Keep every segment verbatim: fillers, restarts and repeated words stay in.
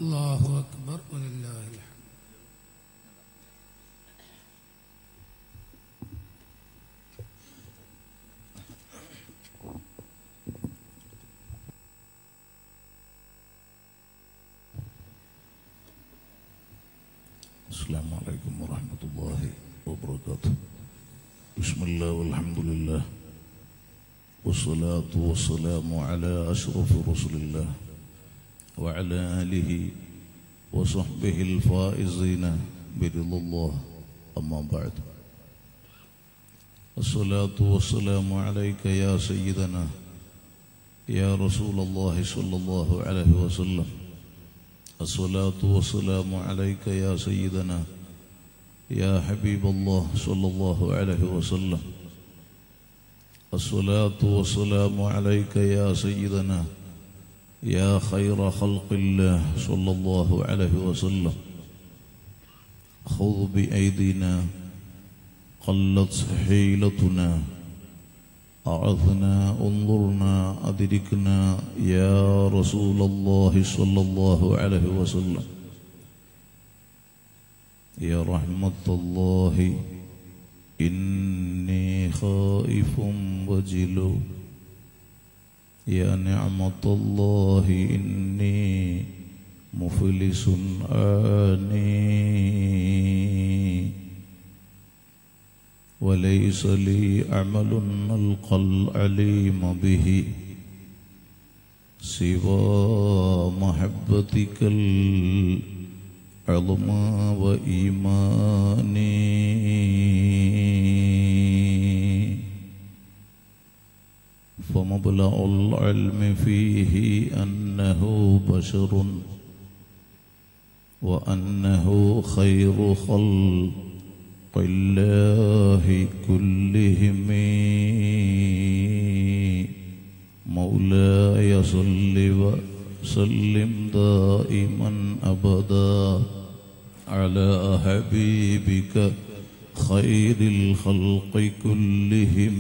അല്ലാഹു അക്ബർ വലില്ലാഹിൽ ഹംദ്. السلام عليكم ورحمة الله وبركاته. بسم الله والحمد لله والصلاة والسلام على أشرف رسول الله وعلى آله وصحبه الفائزين برضا الله. أما بعد، الصلاة والسلام عليك يا سيدنا يا رسول الله صلى الله عليه وسلم. الصلاة والسلام عليك يا سيدنا يا حبيب الله صلى الله عليه وسلم. الصلاة والسلام عليك يا سيدنا يا خير خلق الله صلى الله عليه وسلم. خذ بأيدينا قلت حيلتنا، أعذنا انظرنا أدركنا يا رسول الله صلى الله عليه وسلم. يا رحمة الله إني خائف وجل، يا نعمة الله إني مفلس آني، وليس لي عمل ألقى العليم به سوى محبتك العظمى وإيماني. فمبلغ العلم فيه أنه بشر وأنه خير خلق الله كلهم. مولاي صل وسلم دائما أبدا على حبيبك خير الخلق كلهم.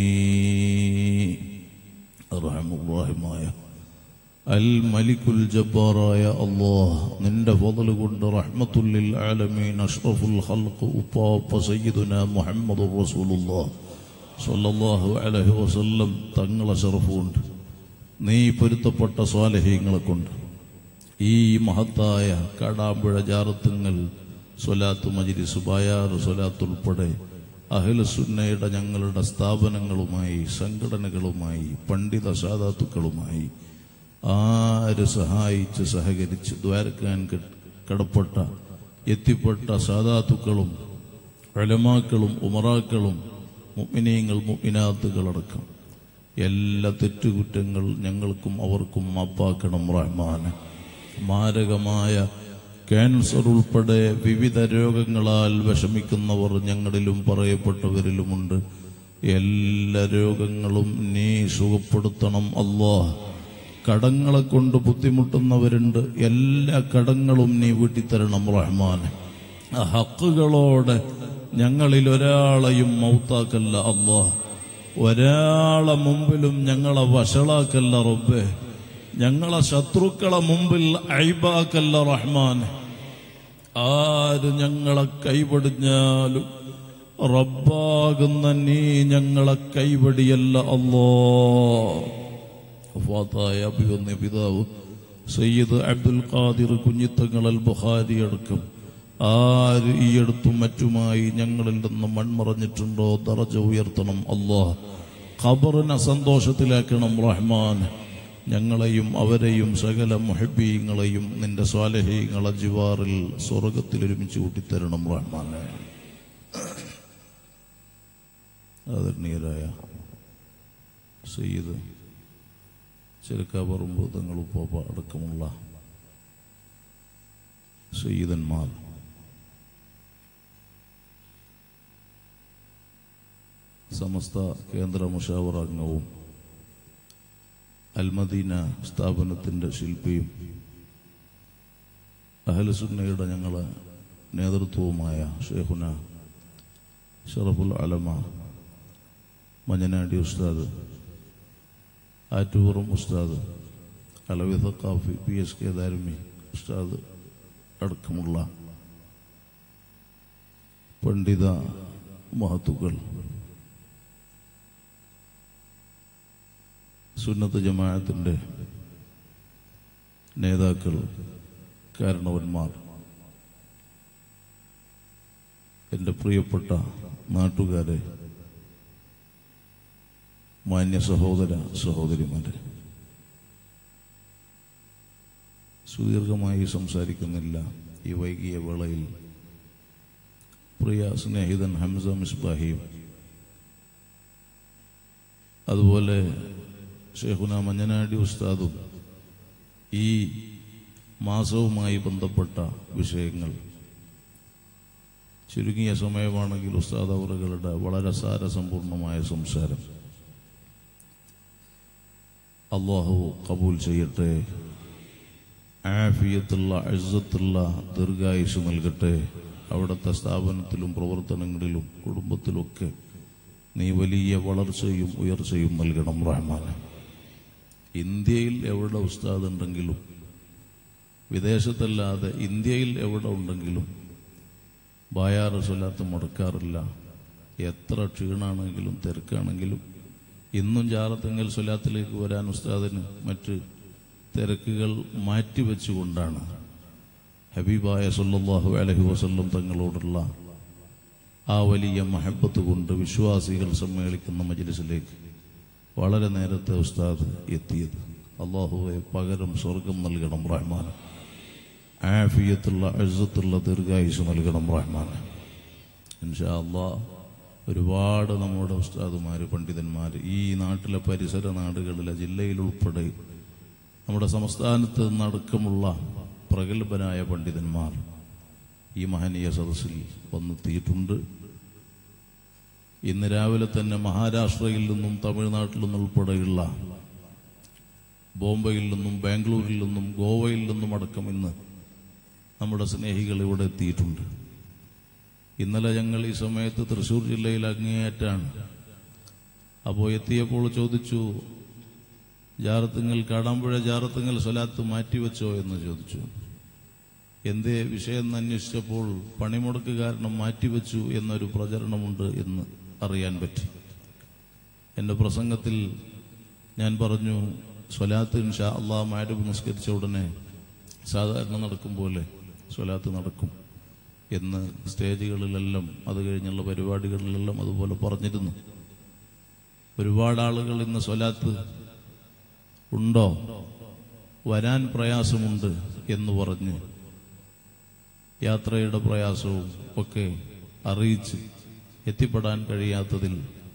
أرحم الراحمين الملك الجبار يا الله، നിന്റെ ഫضل കൊണ്ട് റഹ്മത്തുൽ ആലമീൻ അഷ്റഫുൽ ഖൽഖ് ഉപ്പാപ്പ സയ്യിദുനാ മുഹമ്മദുർ റസൂലുള്ളാഹ് സ്വല്ലല്ലാഹു അലൈഹി വസല്ലം തങ്ങളെ ശറഫുണ്ട് നീ പൊരുത്തപ്പെട്ട സ്വാലിഹീങ്ങളെ കൊണ്ട് ഈ മഹത്തായ കാടാമ്പുഴ ജാറത്തുങ്ങൾ സ്വലാത്ത് മജ്ലിസ് ബയാർ സ്വലാത്ത് ഉൾപ്പെടെ അഹ്ലു സുന്നയുടെ ഞങ്ങളുടെ സ്ഥാപനങ്ങളുമായി സംഘടനകളുമായി പണ്ഡിത സാദാത്തുക്കളുമായി ആര് സഹായിച്ച് സഹകരിച്ച് ദ്വാരക്കാൻ കടപ്പെട്ട എത്തിപ്പെട്ട സാദാത്തുക്കളും ഉലമാക്കളും ഉമറാക്കളും മുഅ്മിനീങ്ങൾ മുഅ്മിനാത്തുകളടക്കം എല്ലാ തെറ്റുകുറ്റങ്ങൾ ഞങ്ങൾക്കും അവർക്കും മാപ്പാക്കണം റഹ്മാനെ. മാരകമായ ക്യാൻസർ ഉൾപ്പെടെ വിവിധ രോഗങ്ങളാൽ വിഷമിക്കുന്നവർ ഞങ്ങളിലും പറയപ്പെട്ടവരിലുമുണ്ട്. എല്ലാ രോഗങ്ങളും നീ സുഖപ്പെടുത്തണം അല്ലാഹ്. കടങ്ങളെ കൊണ്ട് ബുദ്ധിമുട്ടുന്നവരുണ്ട്, എല്ലാ കടങ്ങളും നീ വീട്ടിത്തരണം റഹ്മാനെ. ആ ഹക്കുകളോടെ ഞങ്ങളിൽ ഒരാളെയും മൗത്താക്കല്ല അല്ലാഹ്. ഒരാളെ മുമ്പിലും ഞങ്ങളെ വഷളാക്കല്ല റബ്ബേ. ഞങ്ങളെ ശത്രുക്കളെ മുമ്പിൽ ഐബാക്കല്ല റഹ്മാൻ. ആര് ഞങ്ങളെ കൈവടിഞ്ഞാലും റബ്ബാകുന്ന നീ ഞങ്ങളെ കൈവടിയല്ല അല്ലാഹ്. വഫാത്തായ അഭിവന്യ പിതാവ് സയ്യിദ് അബ്ദുൽ ഖാദിർ കുഞ്ഞിത്തങ്ങൾ അൽ ബുഖാരി അടക്കം ആര് ഈ അടുത്തും മറ്റുമായി ഞങ്ങളിൽ നിന്ന് മൺമറഞ്ഞിട്ടുണ്ടോ ദറജ ഉയർത്തണം അല്ലാഹ്. ഖബറിനെ സന്തോഷത്തിലാക്കണം റഹ്മാൻ. ഞങ്ങളെയും അവരെയും സകല മുഹബ്ബീങ്ങളെയും നിന്റെ സ്വാലിഹീങ്ങളെ ജിവാറിൽ സ്വർഗത്തിൽ ഒരുമിച്ച് കൂട്ടിത്തരണം റഹ്മാനെ. ആദരണീയരായ സയ്യിദ് ചെറുക്കാപറമ്പ് തങ്ങളുപ്പാപ്പ അടക്കമുള്ള സയ്യിദന്മാർ, സമസ്ത കേന്ദ്ര മുഷാവറ അംഗവും അൽമദീന സ്ഥാപനത്തിൻ്റെ ശില്പിയും അഹ്ലുസുന്നയുടെ ഞങ്ങളെ നേതൃത്വവുമായ ഷേഖുന ഷറഫുൽ അലമ മഞ്ഞനാടി ഉസ്താദ്, ആറ്റുപുറം ഉസ്താദ്, Alavi Saqafi, P S K Darimi, ഉസ്താദ് അടക്കമുള്ള പണ്ഡിത മഹത്തുക്കൾ, സുന്നത്ത് ജമാഅത്തിന്റെ നേതാക്കൾ, കാരണവന്മാർ, എൻ്റെ പ്രിയപ്പെട്ട നാട്ടുകാരെ, മാന്യ സഹോദര സഹോദരിമാരെ, സുദീർഘമായി സംസാരിക്കുന്നില്ല. ഈ വൈകിയ വേളയിൽ പ്രിയ സ്നേഹിതൻ ഹംസ മിസ്ബാഹിയും അതുപോലെ ഷെയ്ഖുന മഞ്ഞനാടി ഉസ്താദും ഈ മാസവുമായി ബന്ധപ്പെട്ട വിഷയങ്ങൾ ചുരുങ്ങിയ സമയമാണെങ്കിൽ ഉസ്താദ് അവറുകളുടെ വളരെ സാരസമ്പൂർണമായ സംസാരം അല്ലാഹു കബൂൽ ചെയ്യട്ടെ. ആഫിയത്തുള്ള ഇസ്സത്തുള്ള ദീർഘായുസ് നൽകട്ടെ. അവിടുത്തെ സ്ഥാപനത്തിലും പ്രവർത്തനങ്ങളിലും കുടുംബത്തിലൊക്കെ നീ വലിയ വളർച്ചയും ഉയർച്ചയും നൽകണം റഹ്മാനെ. ഇന്ത്യയിൽ എവിടെ ഉസ്താദ് ഉണ്ടെങ്കിലും, വിദേശത്തല്ലാതെ ഇന്ത്യയിൽ എവിടെ ഉണ്ടെങ്കിലും ബായാറ് സ്വലാത്ത് മുടക്കാറില്ല. എത്ര ക്ഷീണാണെങ്കിലും തിരക്കാണെങ്കിലും ഇന്നും ജാറത്തെങ്കൽ സ്വലാത്തിലേക്ക് വരാൻ ഉസ്താദിന് മറ്റ് തിരക്കുകൾ മാറ്റിവെച്ചുകൊണ്ടാണ് ഹബീബായ സല്ലല്ലാഹു അലൈഹി വസല്ലം തങ്ങളോടുള്ള ആ വലിയ മഹബത്ത് കൊണ്ട് വിശ്വാസികൾ സമ്മേളിക്കുന്ന മജ്ലിസിലേക്ക് വളരെ നേരത്തെ ഉസ്താദ് എത്തിയത്. അല്ലാഹുവേ പകരം സ്വർഗം നൽകണം റഹ്മാൻ. ആഫിയത്തുള്ള ഇസ്സത്തുള്ള ദീർഘായുസ് നൽകണം റഹ്മാൻ. ഇൻഷാ അല്ലാഹ് ഒരുപാട് നമ്മുടെ ഉസ്താദുമാർ, പണ്ഡിതന്മാർ ഈ നാട്ടിലെ പരിസര നാടുകളിലെ ജില്ലയിലുൾപ്പെടെ നമ്മുടെ സംസ്ഥാനത്ത് നിന്നടക്കമുള്ള പ്രഗത്ഭരായ പണ്ഡിതന്മാർ ഈ മഹനീയ സദസ്സിൽ വന്നെത്തിയിട്ടുണ്ട്. ഇന്ന് രാവിലെ തന്നെ മഹാരാഷ്ട്രയിൽ നിന്നും തമിഴ്നാട്ടിൽ നിന്നും ഉൾപ്പെടെയുള്ള ബോംബെയിൽ നിന്നും ബാംഗ്ലൂരിൽ നിന്നും ഗോവയിൽ നിന്നും അടക്കം ഇന്ന് നമ്മുടെ സ്നേഹികൾ ഇവിടെ എത്തിയിട്ടുണ്ട്. ഇന്നലെ ഞങ്ങൾ ഈ സമയത്ത് തൃശ്ശൂർ ജില്ലയിൽ അങ്ങേയറ്റാണ്. അപ്പോൾ എത്തിയപ്പോൾ ചോദിച്ചു, ജാറത്തുങ്ങൽ കാടാമ്പുഴ ജാറത്തുങ്ങൽ സ്വലാത്ത് മാറ്റിവെച്ചോ എന്ന് ചോദിച്ചു. എന്തേ വിഷയം എന്ന് അന്വേഷിച്ചപ്പോൾ പണിമുടക്ക് കാരണം മാറ്റിവെച്ചു എന്നൊരു പ്രചരണമുണ്ട് എന്ന് അറിയാൻ പറ്റി. എൻ്റെ പ്രസംഗത്തിൽ ഞാൻ പറഞ്ഞു, സ്വലാത്ത് ഇൻഷാ അല്ലാഹ് മഗ്‌രിബ് നിസ്കരിച്ച ഉടനെ സാധാരണ നടക്കും പോലെ സ്വലാത്ത് നടക്കും എന്ന് സ്റ്റേജുകളിലെല്ലാം അത് കഴിഞ്ഞുള്ള പരിപാടികളിലെല്ലാം അതുപോലെ പറഞ്ഞിരുന്നു. ഒരുപാട് ആളുകൾ ഇന്ന് സ്വലാത്ത് ഉണ്ടോ, വരാൻ പ്രയാസമുണ്ട് എന്ന് പറഞ്ഞ് യാത്രയുടെ പ്രയാസവും ഒക്കെ അറിയിച്ച് എത്തിപ്പെടാൻ കഴിയാത്തതിൽ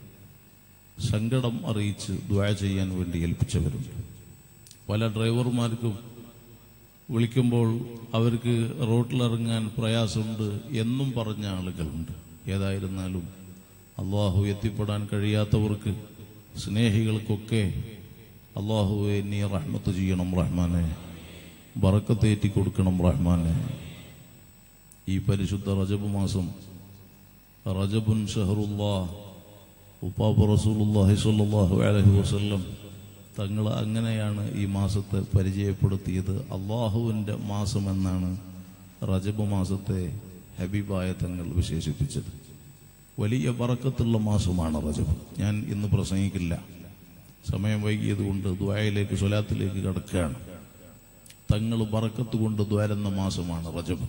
സങ്കടം അറിയിച്ച് ദുആ ചെയ്യാൻ വേണ്ടി ഏൽപ്പിച്ചവരുണ്ട്. പല ഡ്രൈവർമാർക്കും വിളിക്കുമ്പോൾ അവർക്ക് റോട്ടിലിറങ്ങാൻ പ്രയാസമുണ്ട് എന്നും പറഞ്ഞ ആളുകളുണ്ട്. ഏതായിരുന്നാലും അള്ളാഹു എത്തിപ്പെടാൻ കഴിയാത്തവർക്ക്, സ്നേഹികൾക്കൊക്കെ അള്ളാഹുവെ നീ റഹ്മത്ത് ചെയ്യണം റഹ്മാനെ, ബറക്കത്തേറ്റി കൊടുക്കണം റഹ്മാനെ. ഈ പരിശുദ്ധ റജബ് മാസം, റജബുൻ ഷഹറുല്ലാഹ്, ഉപ്പാപ്പ റസൂലുള്ളാഹി സ്വല്ലല്ലാഹു അലൈഹി വസല്ലം തങ്ങൾ അങ്ങനെയാണ് ഈ മാസത്തെ പരിചയപ്പെടുത്തിയത്. അള്ളാഹുവിൻ്റെ മാസം എന്നാണ് റജബ് മാസത്തെ ഹബീബായ തങ്ങൾ വിശേഷിപ്പിച്ചത്. വലിയ ബറക്കത്തുള്ള മാസമാണ് റജബ്. ഞാൻ ഇന്ന് പ്രസംഗിക്കില്ല, സമയം വൈകിയത് കൊണ്ട് ദുആയിലേക്ക് സ്വലാത്തിലേക്ക് കടക്കുകയാണ്. തങ്ങൾ ബറക്കത്ത് കൊണ്ട് ദ്വാരുന്ന മാസമാണ് റജബ്.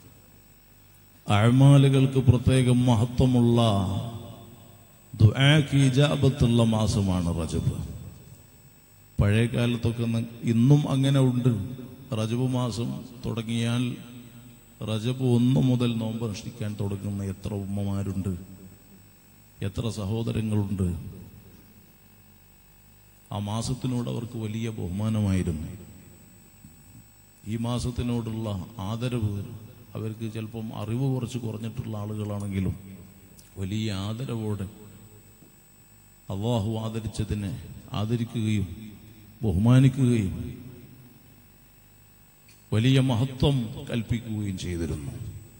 അഅ്മാലുകൾക്ക് പ്രത്യേകം മഹത്വമുള്ള, ദുആക്ക് ഇജാബത്തുള്ള മാസമാണ് റജബ്. പഴയ കാലത്തൊക്കെ ഇന്നും അങ്ങനെ ഉണ്ട്. റജബ് മാസം തുടങ്ങിയാൽ റജബ് ഒന്ന് മുതൽ നോമ്പ് അനുഷ്ഠിക്കാൻ തുടങ്ങുന്ന എത്ര ഉമ്മമാരുണ്ട്, എത്ര സഹോദരങ്ങളുണ്ട്. ആ മാസത്തിനോട് അവർക്ക് വലിയ ബഹുമാനമായിരുന്നു. ഈ മാസത്തിനോടുള്ള ആദരവ് അവർക്ക് ചിലപ്പം അറിവ് കുറച്ച് കുറഞ്ഞിട്ടുള്ള ആളുകളാണെങ്കിലും വലിയ ആദരവോടെ അല്ലാഹു ആദരിച്ചതിനെ ആദരിക്കുകയും ബഹുമാനിക്കുകയും വലിയ മഹത്വം കൽപ്പിക്കുകയും ചെയ്തിരുന്നു.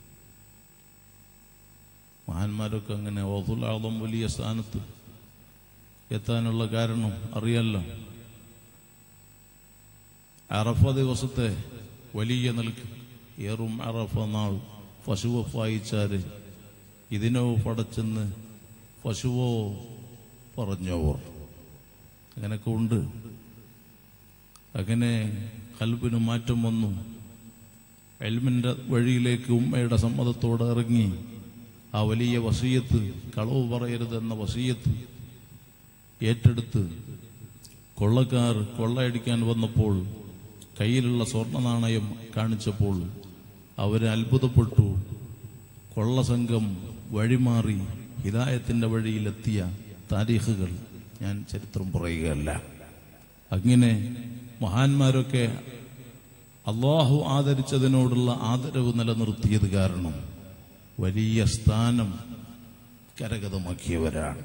മഹാന്മാരൊക്കെ അങ്ങനെ ഗൗസുൽ ആദം വലിയ സ്ഥാനത്ത് എത്താനുള്ള കാരണം അറിയാലോ. അറഫ ദിവസത്തെ വലിയ നിൽക്ക് ഏറും അറഫ നാൾ പശുവോ വായിച്ചാല് ഇതിനോ പടച്ചെന്ന് പശുവോ പറഞ്ഞോവർ അങ്ങനൊക്കെ ഉണ്ട്. അങ്ങനെ ഖൽബിന് മാറ്റം വന്നു. ഇൽമിന്റെ വഴിയിലേക്ക് ഉമ്മയുടെ സമ്മതത്തോടെ ഇറങ്ങി. ആ വലിയ വസിയത്ത്, കളവ് പറയരുതെന്ന വസിയത്ത് ഏറ്റെടുത്ത് കൊള്ളക്കാർ കൊള്ളയടിക്കാൻ വന്നപ്പോൾ കയ്യിലുള്ള സ്വർണ്ണ നാണയം കാണിച്ചപ്പോൾ അവര് അത്ഭുതപ്പെട്ടു. കൊള്ളസംഘം വഴിമാറി ഹിദായത്തിന്റെ വഴിയിലെത്തിയ താരീഖുകൾ ഞാൻ ചരിത്രം പറയുകയല്ല. അങ്ങനെ മഹാന്മാരൊക്കെ അള്ളാഹു ആദരിച്ചതിനോടുള്ള ആദരവ് നിലനിർത്തിയത് കാരണം വലിയ സ്ഥാനം കരഗതമാക്കിയവരാണ്.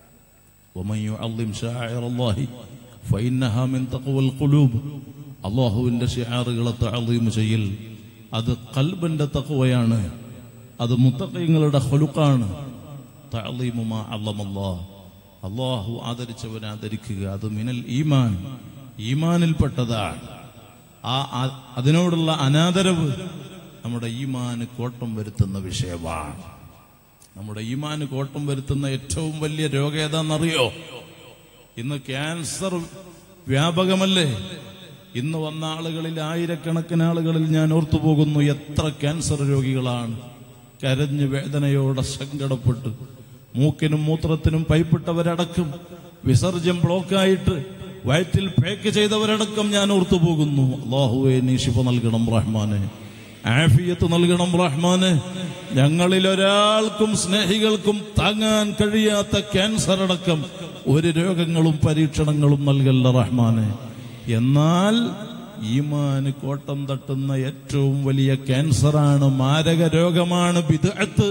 അള്ളാഹുവിന്റെ ശിആറുകളെ തഅളീം ചെയ്യൽ അത് ഖൽബിന്റെ തഖ്വയാണ്, അത് മുത്തഖീങ്ങളുടെ ഖുലുഖാണ്. തഅളീമു മാ അല്ലമല്ലാഹ്, അള്ളാഹു ആദരിച്ചവനെ ആദരിക്കുക, അത് മിനൽ ഈമാൻ, ഈമാനിൽപ്പെട്ടതാണ്. ആ അതിനോടുള്ള അനാദരവ് നമ്മുടെ ഈമാന് കോട്ടം വരുത്തുന്ന വിഷയമാണ്. നമ്മുടെ ഈമാന് കോട്ടം വരുത്തുന്ന ഏറ്റവും വലിയ രോഗം ഏതാണെന്നറിയോ? ഇന്ന് ക്യാൻസർ വ്യാപകമല്ലേ? ഇന്ന് വന്ന ആളുകളിൽ ആയിരക്കണക്കിന് ആളുകളിൽ ഞാൻ ഓർത്തുപോകുന്നു, എത്ര ക്യാൻസർ രോഗികളാണ് കരഞ്ഞ് വേദനയോടെ സങ്കടപ്പെട്ട്, മൂക്കിനും മൂത്രത്തിനും പൈപ്പിട്ടവരടക്കം, വിസർജ്യം ബ്ലോക്കായിട്ട് വയറ്റിൽ പേക്ക് ചെയ്തവരടക്കം ഞാൻ ഓർത്തുപോകുന്നു. അല്ലാഹുവേ, നീ ശിഫ നൽകണം റഹ്മാനെ, ആഫിയത്ത് നൽകണം റഹ്മാനെ. ഞങ്ങളിൽ ഒരാൾക്കും സ്നേഹികൾക്കും താങ്ങാൻ കഴിയാത്ത ക്യാൻസർ അടക്കം ഒരു രോഗങ്ങളും പരീക്ഷണങ്ങളും നൽകല്ല റഹ്മാനെ. എന്നാൽ ഈമാന് കോട്ടം തട്ടുന്ന ഏറ്റവും വലിയ ക്യാൻസറാണ്, മാരക രോഗമാണ് ബിദ്അത്ത്,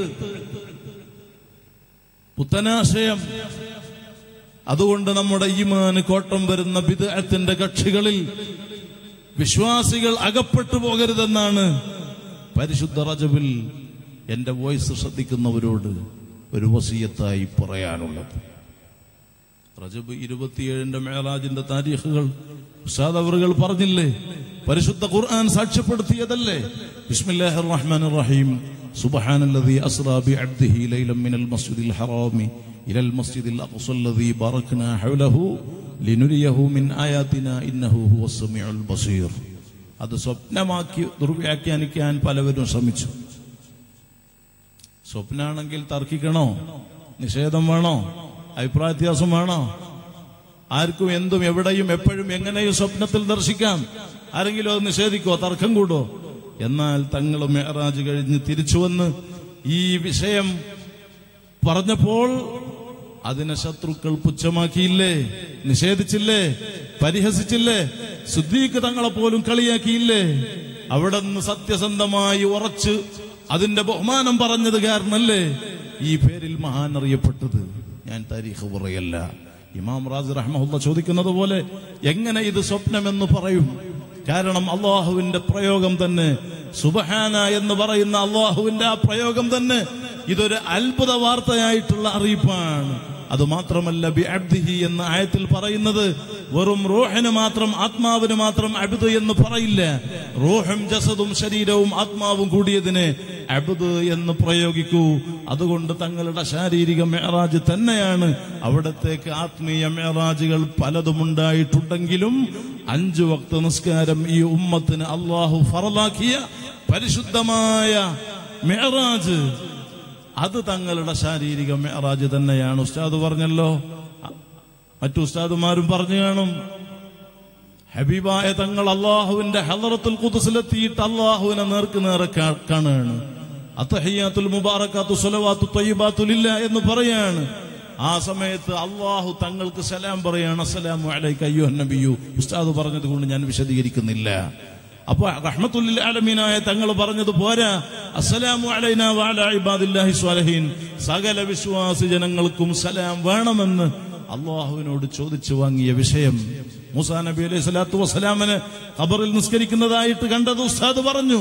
പുത്തനാശയം. അതുകൊണ്ട് നമ്മുടെ ഈമാന് കോട്ടം വരുന്ന ബിദ്അത്തിന്റെ കക്ഷികളിൽ വിശ്വാസികൾ അകപ്പെട്ടു പോകരുതെന്നാണ് പരിശുദ്ധ റജബിൽ എന്റെ വോയിസ് ശ്രദ്ധിക്കുന്നവരോട് ഒരു വസിയത്തായി പറയാനുള്ളത്. റജബ് ഇരുപത്തിയേഴിന്റെ മേറാജിന്റെ താരീഖുകൾ ഉസ്താദ് അവറുകൾ പറഞ്ഞില്ലേ? പരിശുദ്ധ ഖുർആൻ സാക്ഷ്യപ്പെടുത്തിയതല്ലേ? ബിസ്മില്ലാഹിർ റഹ്മാനിർ റഹീം. സുബ്ഹാനല്ലദീ അസ്റാ ബിഅബ്ദിഹി ലൈലൻ മിനൽ മസ്ജിദിൽ ഹറാമി ഇലൽ മസ്ജിദിൽ അഖ്സല്ലദീ ബറക്നാ ഹൗലഹു ലിനുരിയഹു മിൻ ആയാതിനാ ഇന്നഹു ഹുവസ് സമീഉൽ ബസീർ. അത് സ്വപ്നമാക്കി ദുർവ്യാഖ്യാനിക്കാൻ പലവരും ശ്രമിച്ചു. സ്വപ്നാണെങ്കിൽ തർക്കിക്കണോ? നിഷേധം വേണോ? അഭിപ്രായ വ്യത്യാസം വേണോ? ആർക്കും എന്തും എവിടെയും എപ്പോഴും എങ്ങനെയും സ്വപ്നത്തിൽ ദർശിക്കാം. ആരെങ്കിലും അത് നിഷേധിക്കോ? തർക്കം കൂടോ? എന്നാൽ തങ്ങൾ മിഅ്റാജ് കഴിഞ്ഞ് തിരിച്ചു വന്ന് ഈ വിഷയം പറഞ്ഞപ്പോൾ അതിനെ ശത്രുക്കൾ പുച്ഛമാക്കിയില്ലേ? നിഷേധിച്ചില്ലേ? പരിഹസിച്ചില്ലേ? സിദ്ദീഖ് തങ്ങളെ പോലും കളിയാക്കിയില്ലേ? അവിടെ നിന്ന് സത്യസന്ധമായി ഉറച്ച് അതിന്റെ ബഹുമാനം പറഞ്ഞത് കാരണല്ലേ ഈ പേരിൽ മഹാൻ അറിയപ്പെട്ടത്. ഞാൻ താരീഖ് പറയല്ല. ഇമാം റാസി റഹ്മഹുല്ലാ ചോദിക്കുന്നത് പോലെ എങ്ങനെ ഇത് സ്വപ്നമെന്ന് പറയും? കാരണം അള്ളാഹുവിന്റെ പ്രയോഗം തന്നെ, സുബ്ഹാന എന്ന് പറയുന്ന അള്ളാഹുവിന്റെ ആ പ്രയോഗം തന്നെ ഇതൊരു അത്ഭുത വാർത്തയായിട്ടുള്ള അറിയിപ്പാണ്. അത് മാത്രമല്ല, ബി അബ്ദിഹി എന്ന ആയത്തിൽ പറയുന്നത് വെറും റൂഹിന് മാത്രം, ആത്മാവിന് മാത്രം അബ്ദ് എന്ന് പറയില്ല. റൂഹും ജസദും ശരീരവും ആത്മാവും കൂടിയതിനെ അബ്ദ് എന്ന് പ്രയോഗിക്കൂ. അതുകൊണ്ട് തങ്ങളുടെ ശാരീരിക മിഅ്റാജ് തന്നെയാണ്. അവിടത്തേക്ക് ആത്മീയ മിഅ്റാജുകൾ പലതും ഉണ്ടായിട്ടുണ്ടെങ്കിലും അഞ്ചു വക്ത നിസ്കാരം ഈ ഉമ്മത്തിന് അള്ളാഹു ഫറലാക്കിയ പരിശുദ്ധമായ മിഅ്റാജ്, അത് തങ്ങളുടെ ശാരീരിക മിഅ്റാജ് തന്നെയാണ്. ഉസ്താദ് പറഞ്ഞല്ലോ, മറ്റു ഉസ്താദുമാരും പറഞ്ഞു കാണും. ഹബീബായ തങ്ങൾ അള്ളാഹുവിന്റെ ഹളറത്തുൽ ഖുദ്സിലെത്തിയിട്ട് അള്ളാഹുവിനെ നേർക്ക് നേരെ കാണുകയാണ്. അത്തഹിയ്യാത്തുൽ മുബാറകാത്തു സ്വലവാത്തു ത്വയ്യിബാത്തു ലില്ലാ എന്ന് പറയാണ്. ആ സമയത്ത് അള്ളാഹു തങ്ങൾക്ക് സലാം പറയാണ്, അസ്സലാമു അലൈക അയ്യുഹൻ നബിയു. ഉസ്താദ് പറഞ്ഞത് കൊണ്ട് ഞാൻ വിശദീകരിക്കുന്നില്ല. അപ്പൊ റഹ്മത്തുൽ ലിൽ ആലമീനായ തങ്ങൾ പറഞ്ഞത് പോരാ, അസ്സലാമു അലൈനാ വഅലാ ഇബാദില്ലാഹി സ്വാലിഹീൻ, സകല വിശ്വാസി ജനങ്ങൾക്കും സലാം വേണമെന്ന് അള്ളാഹുവിനോട് ചോദിച്ചു വാങ്ങിയ വിഷയം മൂസാ നബി അലൈഹി സ്വലാത്തു വസ്സലാമിന് ഖബറിൽ നിസ്കരിക്കുന്നതായിട്ട് കണ്ടത് ഉസ്താദ് പറഞ്ഞു.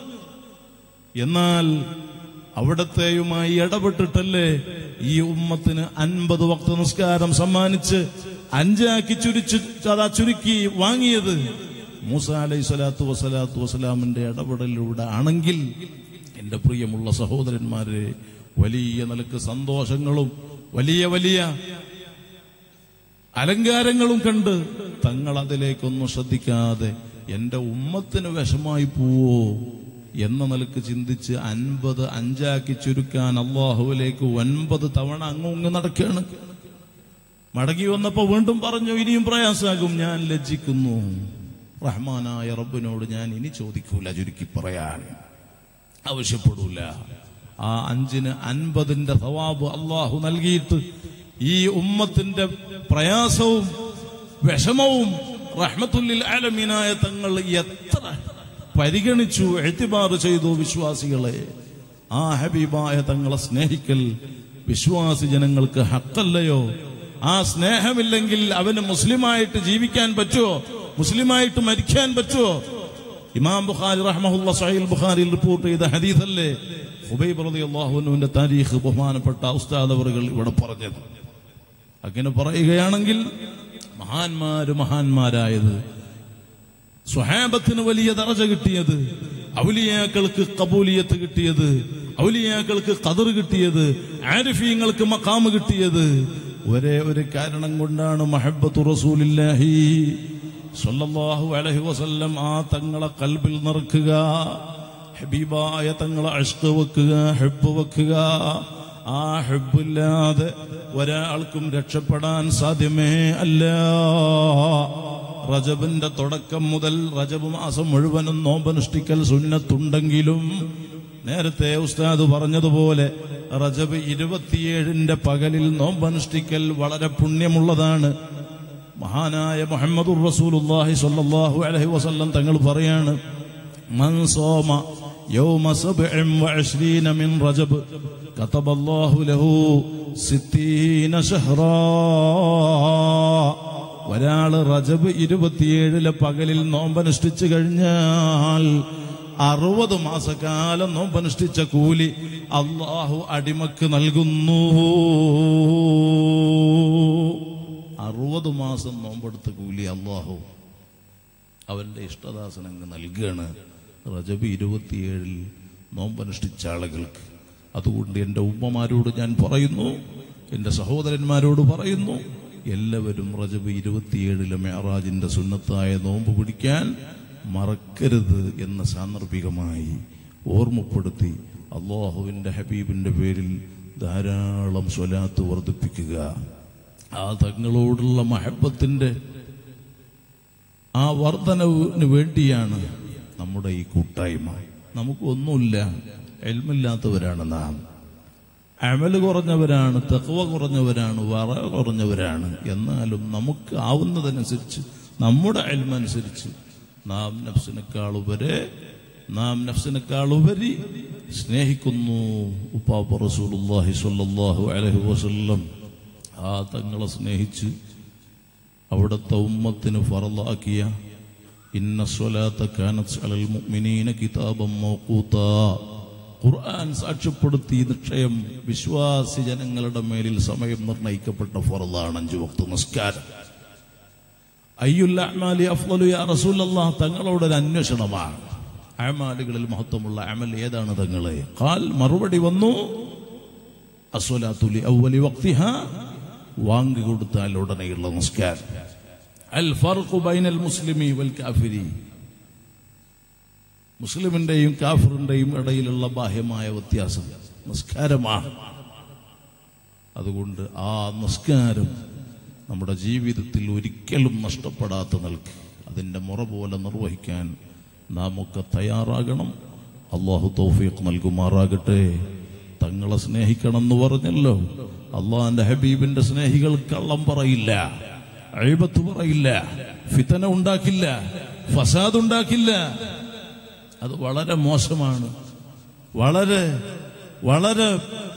എന്നാൽ അവിടത്തെയുമായി ഇടപെട്ടിട്ടല്ലേ ഈ ഉമ്മത്തിന് അൻപത് വക്ത നിസ്കാരം സമ്മാനിച്ച് അഞ്ചാക്കി ചുരിച്ചു അതാ ചുരുക്കി വാങ്ങിയത്. മൂസ അലൈഹി സ്വലാത്തു വസ്സലാത്തു വസ്സലാമിന്റെ ഇടപെടലിലൂടെ ആണെങ്കിൽ എന്റെ പ്രിയമുള്ള സഹോദരന്മാരെ, വലിയ നിലക്ക് സന്തോഷങ്ങളും വലിയ വലിയ അലങ്കാരങ്ങളും കണ്ട് തങ്ങൾ അതിലേക്കൊന്നും ശ്രദ്ധിക്കാതെ എന്റെ ഉമ്മത്തിന് വിഷമായി പോവോ എന്ന നിലക്ക് ചിന്തിച്ച് അൻപത് അഞ്ചാക്കി ചുരുക്കാൻ അള്ളാഹുവിലേക്ക് ഒൻപത് തവണ അങ്ങുങ്ങ് നടക്കുകയാണ്. മടങ്ങി വന്നപ്പോ വീണ്ടും പറഞ്ഞു, ഇനിയും പ്രയാസാകും, ഞാൻ ലജ്ജിക്കുന്നു, റഹ്മാനായ റബ്ബിനോട് ഞാൻ ഇനി ചോദിക്കൂല, ചുരുക്കി പറയാൻ ആവശ്യപ്പെടൂല. ആ അഞ്ചിന് അൻപതിന്റെ സവാബ് അള്ളാഹു നൽകിയിട്ട് ഈ ഉമ്മത്തിന്റെ പ്രയാസവും വിഷമവും റഹ്മത്തുല്ലിൽ ആലമീനായ തങ്ങൾ എത്ര പരിഗണിച്ചു, എഅ്തിബാർ ചെയ്തു വിശ്വാസികളെ. ആ ഹബീബായ തങ്ങളെ സ്നേഹിക്കൽ വിശ്വാസി ജനങ്ങൾക്ക് ഹക്കല്ലയോ? ആ സ്നേഹമില്ലെങ്കിൽ അവന് മുസ്ലിമായിട്ട് ജീവിക്കാൻ പറ്റുമോ? മുസ്ലിമായിട്ട് മരിക്കാൻ പറ്റുമോ? ഇമാം ബുഖാരി റഹ്മഹുല്ലാ സഹീഹ് ബുഖാരിയിൽ റിപ്പോർട്ട് ചെയ്ത ഹദീസല്ലേ ഖുബൈബ് റളിയല്ലാഹു അൻഹുവിന്റെ താരീഖ് ബഹുമാനപ്പെട്ട ഉസ്താദ് അവറുകൾ ഇവിടെ പറഞ്ഞത്. അങ്ങനെ പറയുകയാണെങ്കിൽ മഹാന്മാര് മഹാന്മാരായത്, സ്വഹാബത്തിന് വലിയ ദറജ കിട്ടിയത്, ഔലിയാക്കൾക്ക് ഖബൂലിയത്ത് കിട്ടിയത്, ഔലിയാക്കൾക്ക് ഖദർ കിട്ടിയത്, ആരിഫീങ്ങൾക്ക് മഖാം കിട്ടിയത് ഒരേ ഒരു കാരണം കൊണ്ടാണ്, മഹബ്ബത്തു റസൂലില്ലാഹി സ്വല്ലല്ലാഹു അലൈഹി വസല്ലം. ആ തങ്ങളെ ഖൽബിൽ നിറക്കുക, ഹബീബായ തങ്ങളെ ഇഷ്ഖ് വെക്കുക, ഹബ്ബ് വെക്കുക. ആ ഹബ്ബില്ലാതെ ഒരാൾക്കും രക്ഷപ്പെടാൻ സാധ്യമേ അല്ല. റജബിന്റെ തുടക്കം മുതൽ റജബ് മാസം മുഴുവനും നോമ്പനുഷ്ഠിക്കൽ സുന്നത്തുണ്ടെങ്കിലും നേരത്തെ ഉസ്താദ് പറഞ്ഞതുപോലെ റജബ് ഇരുപത്തിയേഴിന്റെ പകലിൽ നോമ്പനുഷ്ഠിക്കൽ വളരെ പുണ്യമുള്ളതാണ്. മഹാനായ മുഹമ്മദുർ റസൂലുള്ളാഹി സ്വല്ലല്ലാഹു അലൈഹി വസല്ലം തങ്ങൾ പറയാണ്, മൻ സോമ യൗമ സബ്ഇൻ വഇശ്രീന മിൻ റജബ് കതബല്ലാഹു ലഹു സിത്തീന ശഹ്റാ. ഒരാള് റജബ് ഇരുപത്തിയേഴിലെ പകലിൽ നോമ്പനുഷ്ഠിച്ചു കഴിഞ്ഞാൽ അറുപത് മാസക്കാലം നോമ്പനുഷ്ഠിച്ച കൂലി അള്ളാഹു അടിമക്ക് നൽകുന്നു. അറുപത് മാസം നോമ്പെടുത്ത കൂലി അള്ളാഹു അവന്റെ ഇഷ്ടദാസനങ്ങ് നൽകുകയാണ് റജബ് ഇരുപത്തിയേഴിൽ നോമ്പനുഷ്ഠിച്ച ആളുകൾക്ക്. അതുകൊണ്ട് എന്റെ ഉമ്മമാരോട് ഞാൻ പറയുന്നു, എന്റെ സഹോദരന്മാരോട് പറയുന്നു, എല്ലാവരും റജബ് ഇരുപത്തിയേഴിലെ മെഹറാജിന്റെ സുന്നത്തായ നോമ്പ് പിടിക്കാൻ മറക്കരുത് എന്ന് സാന്ദർഭികമായി ഓർമ്മപ്പെടുത്തി അള്ളാഹുവിന്റെ ഹബീബിന്റെ പേരിൽ ധാരാളം സ്വലാത്ത് വർദ്ധിപ്പിക്കുക. ആ തങ്ങളോടുള്ള മഹബത്തിന്റെ ആ വർധനവിന് വേണ്ടിയാണ് നമ്മുടെ ഈ കൂട്ടായ്മ. നമുക്കൊന്നുമില്ല, ഇൽമില്ലാത്തവരാണ് നാം, അമല് കുറഞ്ഞവരാണ്, തഖ്വ കുറഞ്ഞവരാണ്, വറ കുറഞ്ഞവരാണ്. എന്നാലും നമുക്ക് ആവുന്നതനുസരിച്ച് നമ്മുടെ ഇൽമനുസരിച്ച് നാം നഫ്സിനേക്കാളുപരി നാം നഫ്സിനേക്കാളുപരി സ്നേഹിക്കുന്നു ഉപ്പാപ്പ റസൂലുള്ളാഹി സ്വല്ലല്ലാഹു അലൈഹി വസല്ലം. ആ തങ്ങളെ സ്നേഹിച്ച് അവിടുത്തെ ഉമ്മത്തിന് ഫർളാക്കിയ ഇന്ന സ്വലാത്ത കാനത്ത് അലൽ മുഅ്മിനീന കിതാബൻ മൗഖൂതാ, ഖുർആൻ സാക്ഷ്യപ്പെടുത്തി നിശ്ചയം വിശ്വാസി ജനങ്ങളുടെ മേലിൽ സമയം നിർണയിക്കപ്പെട്ട ഫർളാണ് അഞ്ചു വക്ത് നിസ്കാരം. അയ്യുൽ അഅ്മാലി അഫ്ളലു യാ റസൂലല്ലാഹ്, തങ്ങളോടൊരു അന്വേഷണമാണ്. അഅ്മാലുകളിൽ മഹത്വമുള്ള അമൽ ഏതാണ് തങ്ങളെ? ഖാൽ, മറുപടി വന്നു, അസ്സലാത്തു ലി അവ്വലി വഖ്തിഹാ, വാങ്ക് കൊടുത്താൽ ഉടനെയുള്ള നിസ്കാരം. അൽ ഫർഖു ബൈനൽ മുസ്ലിമി വൽ കാഫിരി, മുസ്ലിമിന്റെയും കാഫിറിന്റെയും ഇടയിലുള്ള ബാഹ്യമായ വ്യത്യാസം നിസ്കാരമാണ്. അതുകൊണ്ട് ആ നിസ്കാരം നമ്മുടെ ജീവിതത്തിൽ ഒരിക്കലും നഷ്ടപ്പെടാത്ത നിൽക്ക് അതിന്റെ മുറ പോലെ നിർവഹിക്കാൻ നാം ഒക്കെ തയ്യാറാകണം. അള്ളാഹു തൗഫീഖ് നൽകുമാറാകട്ടെ. തങ്ങളെ സ്നേഹിക്കണം എന്ന് പറഞ്ഞല്ലോ. അള്ളാഹിന്റെ ഹബീബിന്റെ സ്നേഹികൾ കള്ളം പറയില്ല, അയ്ബത്ത് പറയില്ല, ഫിതന ഉണ്ടാക്കില്ല, ഫസാദ് ഉണ്ടാക്കില്ല. അത് വളരെ മോശമാണ്, വളരെ വളരെ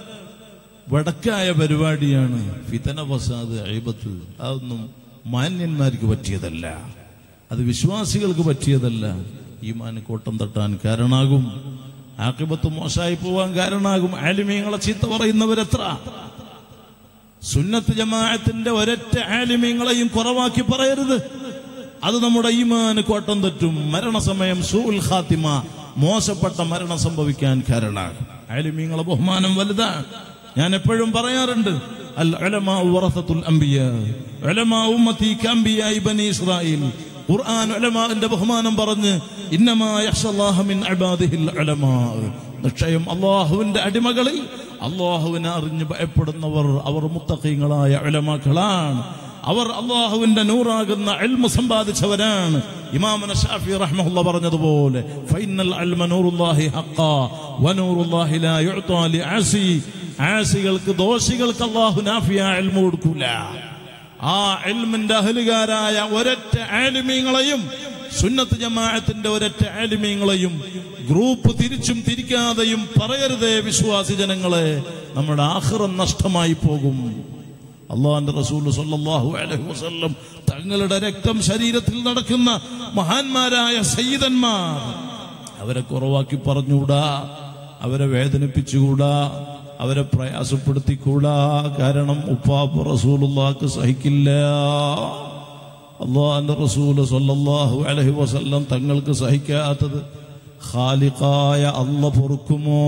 വടക്കായ പരിപാടിയാണ്. ഫിതന, ഫസാദ്, അയ്ബത്ത് അതൊന്നും മാന്യന്മാർക്ക് പറ്റിയതല്ല, അത് വിശ്വാസികൾക്ക് പറ്റിയതല്ല. ഈമാന് കോട്ടം തട്ടാൻ കാരണമാകും, ആഖിബത്ത് മോശമായി പോവാൻ കാരണമാകും. ആലിമീങ്ങളെ ചീത്ത പറയുന്നവരെത്ര? സുന്നത്ത് ജമാഅത്തിന്റെ ഒരൊറ്റ ആലിമീങ്ങളെയും കുറവാക്കി പറയരുത്. അത് നമ്മുടെ ഈമാന് കോട്ടം തെറ്റും. മരണസമയം സൂഉൽ ഖാത്തിമ, മോശപ്പെട്ട മരണം സംഭവിക്കാൻ കാരണമാണ്. ആലിമീങ്ങളെ ബഹുമാനം വലുതാണ്. ഞാൻ എപ്പോഴും പറയാറുണ്ട്, അൽ ഉലമാ വറസത്തുൽ അംബിയാ, ഉലമാ ഉമ്മത്തി കഅംബിയാഇ ബനി ഇസ്രായീൽ. ഖുർആൻ ഉലമാന്റെ ബഹുമാനം പറഞ്ഞ്, ഇന്നമാ യഖ്ശല്ലാഹ മിൻ ഇബാദിഹിൽ ഉലമാ, നിശ്ചയം അല്ലാഹുവിന്റെ അടിമകളിൽ അല്ലാഹുവിനെ അറിഞ്ഞ് ഭയപ്പെടുന്നവർ അവർ മുത്തഖീങ്ങളായ ഉലമാക്കളാണ്. അവർ അല്ലാഹുവിന്റെ നൂറാകുന്ന ഇൽമു സമ്പാദിച്ചവരാണ്. ഇമാമുന ശാഫി റഹ്മഹുല്ലാഹ് പറഞ്ഞതുപോലെ, ഫഇന്നൽ ഇൽമ നൂറുല്ലാഹി ഹഖ്ഖാ വനൂറുല്ലാഹി ലാ യുഅ്താ ലിആസി, ആസികൾക്ക് ദോഷികൾക്ക് അല്ലാഹു നാഫിയ ഇൽമു കൊടുക്കൂല. ആ ഇൽമിന്റെ അഹ്ലുകാരായ ഒരൊറ്റ ആലിമീങ്ങളെയും സുന്നത്ത് ജമാഅത്തിന്റെ ഒരൊറ്റ ആലിമീങ്ങളെയും ഗ്രൂപ്പ് തിരിച്ചും തിരിക്കാതെയും പറയരുതേ വിശ്വാസി ജനങ്ങളെ, നമ്മുടെ ആഖിറം നഷ്ടമായി പോകും. അല്ലാഹുവിന്റെ റസൂൽ സ്വല്ലല്ലാഹു അലൈഹി വസല്ലം തങ്ങളുടെ രക്തം ശരീരത്തിൽ നടക്കുന്ന മഹാന്മാരായ സയ്യിദന്മാർ, അവരെ കുറവാക്കി പറഞ്ഞുകൂടാ, അവരെ വേദനിപ്പിച്ചുകൂടാ, അവരെ പ്രയാസപ്പെടുത്തിക്കൂടാ. കാരണം ഉപ്പാപ്പ റസൂലുള്ളാഹിക്ക് സഹിക്കില്ല. അല്ലാഹുവിന്റെ റസൂൽ സ്വല്ലല്ലാഹു അലൈഹി വസല്ലം തങ്ങൾക്ക് സഹിക്കാത്തത് ഖാലിഖായ അല്ലാഹ് പൊറുക്കുമോ?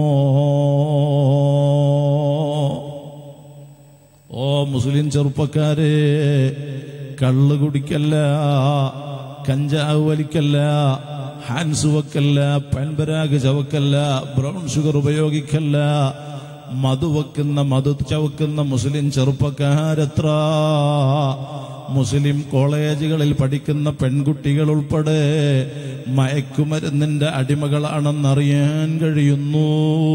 ഓ മുസ്ലിം ചെറുപ്പക്കാരെ, കള്ള് കുടിക്കല്ല, കഞ്ചാവ് വലിക്കല്ല, ഹാൻസ് വെക്കല്ല, പാൻപരാഗ് ചവക്കല്ല, ബ്രൗൺ ഷുഗർ ഉപയോഗിക്കല്ല, മധു വെക്കുന്ന മധു ചവക്കുന്ന മുസ്ലിം ചെറുപ്പക്കാരെത്ര. മുസ്ലിം കോളേജുകളിൽ പഠിക്കുന്ന പെൺകുട്ടികൾ ഉൾപ്പെടെ മയക്കുമരുന്നിന്റെ അടിമകളാണെന്നറിയാൻ കഴിയുന്നു.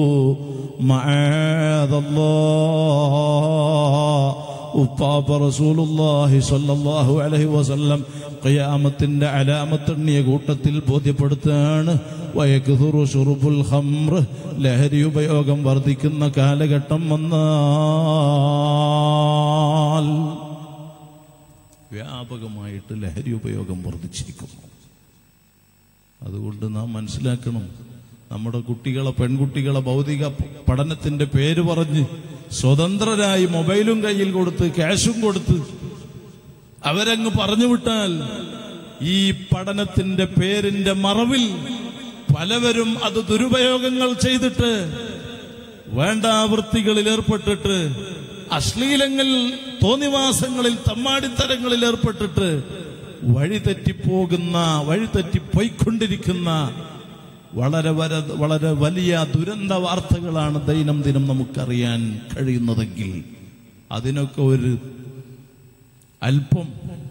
ഉപ്പാപ്പ റസൂലുള്ളാഹി സ്വല്ലല്ലാഹു അലൈഹി വസല്ലം ഖിയാമത്തിന്റെ അലാമത്തെണ്ണിയ കൂട്ടത്തിൽ ബോധ്യപ്പെടുത്താണ്, വയക്സുറു ശുർബുൽ ഖംർ, ലഹരി ഉപയോഗം വർദ്ധിക്കുന്ന കാലഘട്ടം വന്നാൽ വ്യാപകമായിട്ട് ലഹരി ഉപയോഗം വർദ്ധിച്ചിരിക്കുന്നു. അതുകൊണ്ട് നാം മനസ്സിലാക്കണം, നമ്മുടെ കുട്ടികളെ, പെൺകുട്ടികളെ ഭൗതിക പഠനത്തിന്റെ പേര് പറഞ്ഞ് സ്വതന്ത്രരായി മൊബൈലും കയ്യിൽ കൊടുത്ത് ക്യാഷും കൊടുത്ത് അവരങ്ങ് പറഞ്ഞു വിട്ടാൽ ഈ പഠനത്തിന്റെ പേരിന്റെ മറവിൽ പലവരും അത് ദുരുപയോഗങ്ങൾ ചെയ്തിട്ട് വേണ്ടാവൃത്തികളിൽ ഏർപ്പെട്ടിട്ട് അശ്ലീലങ്ങളിൽ, തോന്നിവാസങ്ങളിൽ, തമ്മാടിത്തരങ്ങളിൽ ഏർപ്പെട്ടിട്ട് വഴിതെറ്റിപ്പോകുന്ന, വഴിതെറ്റിപ്പോയിക്കൊണ്ടിരിക്കുന്ന വളരെ വളരെ വലിയ ദുരന്ത വാർത്തകളാണ് ദൈനംദിനം നമുക്കറിയാൻ കഴിയുന്നതെങ്കിൽ അതിനൊക്കെ ഒരു അല്പം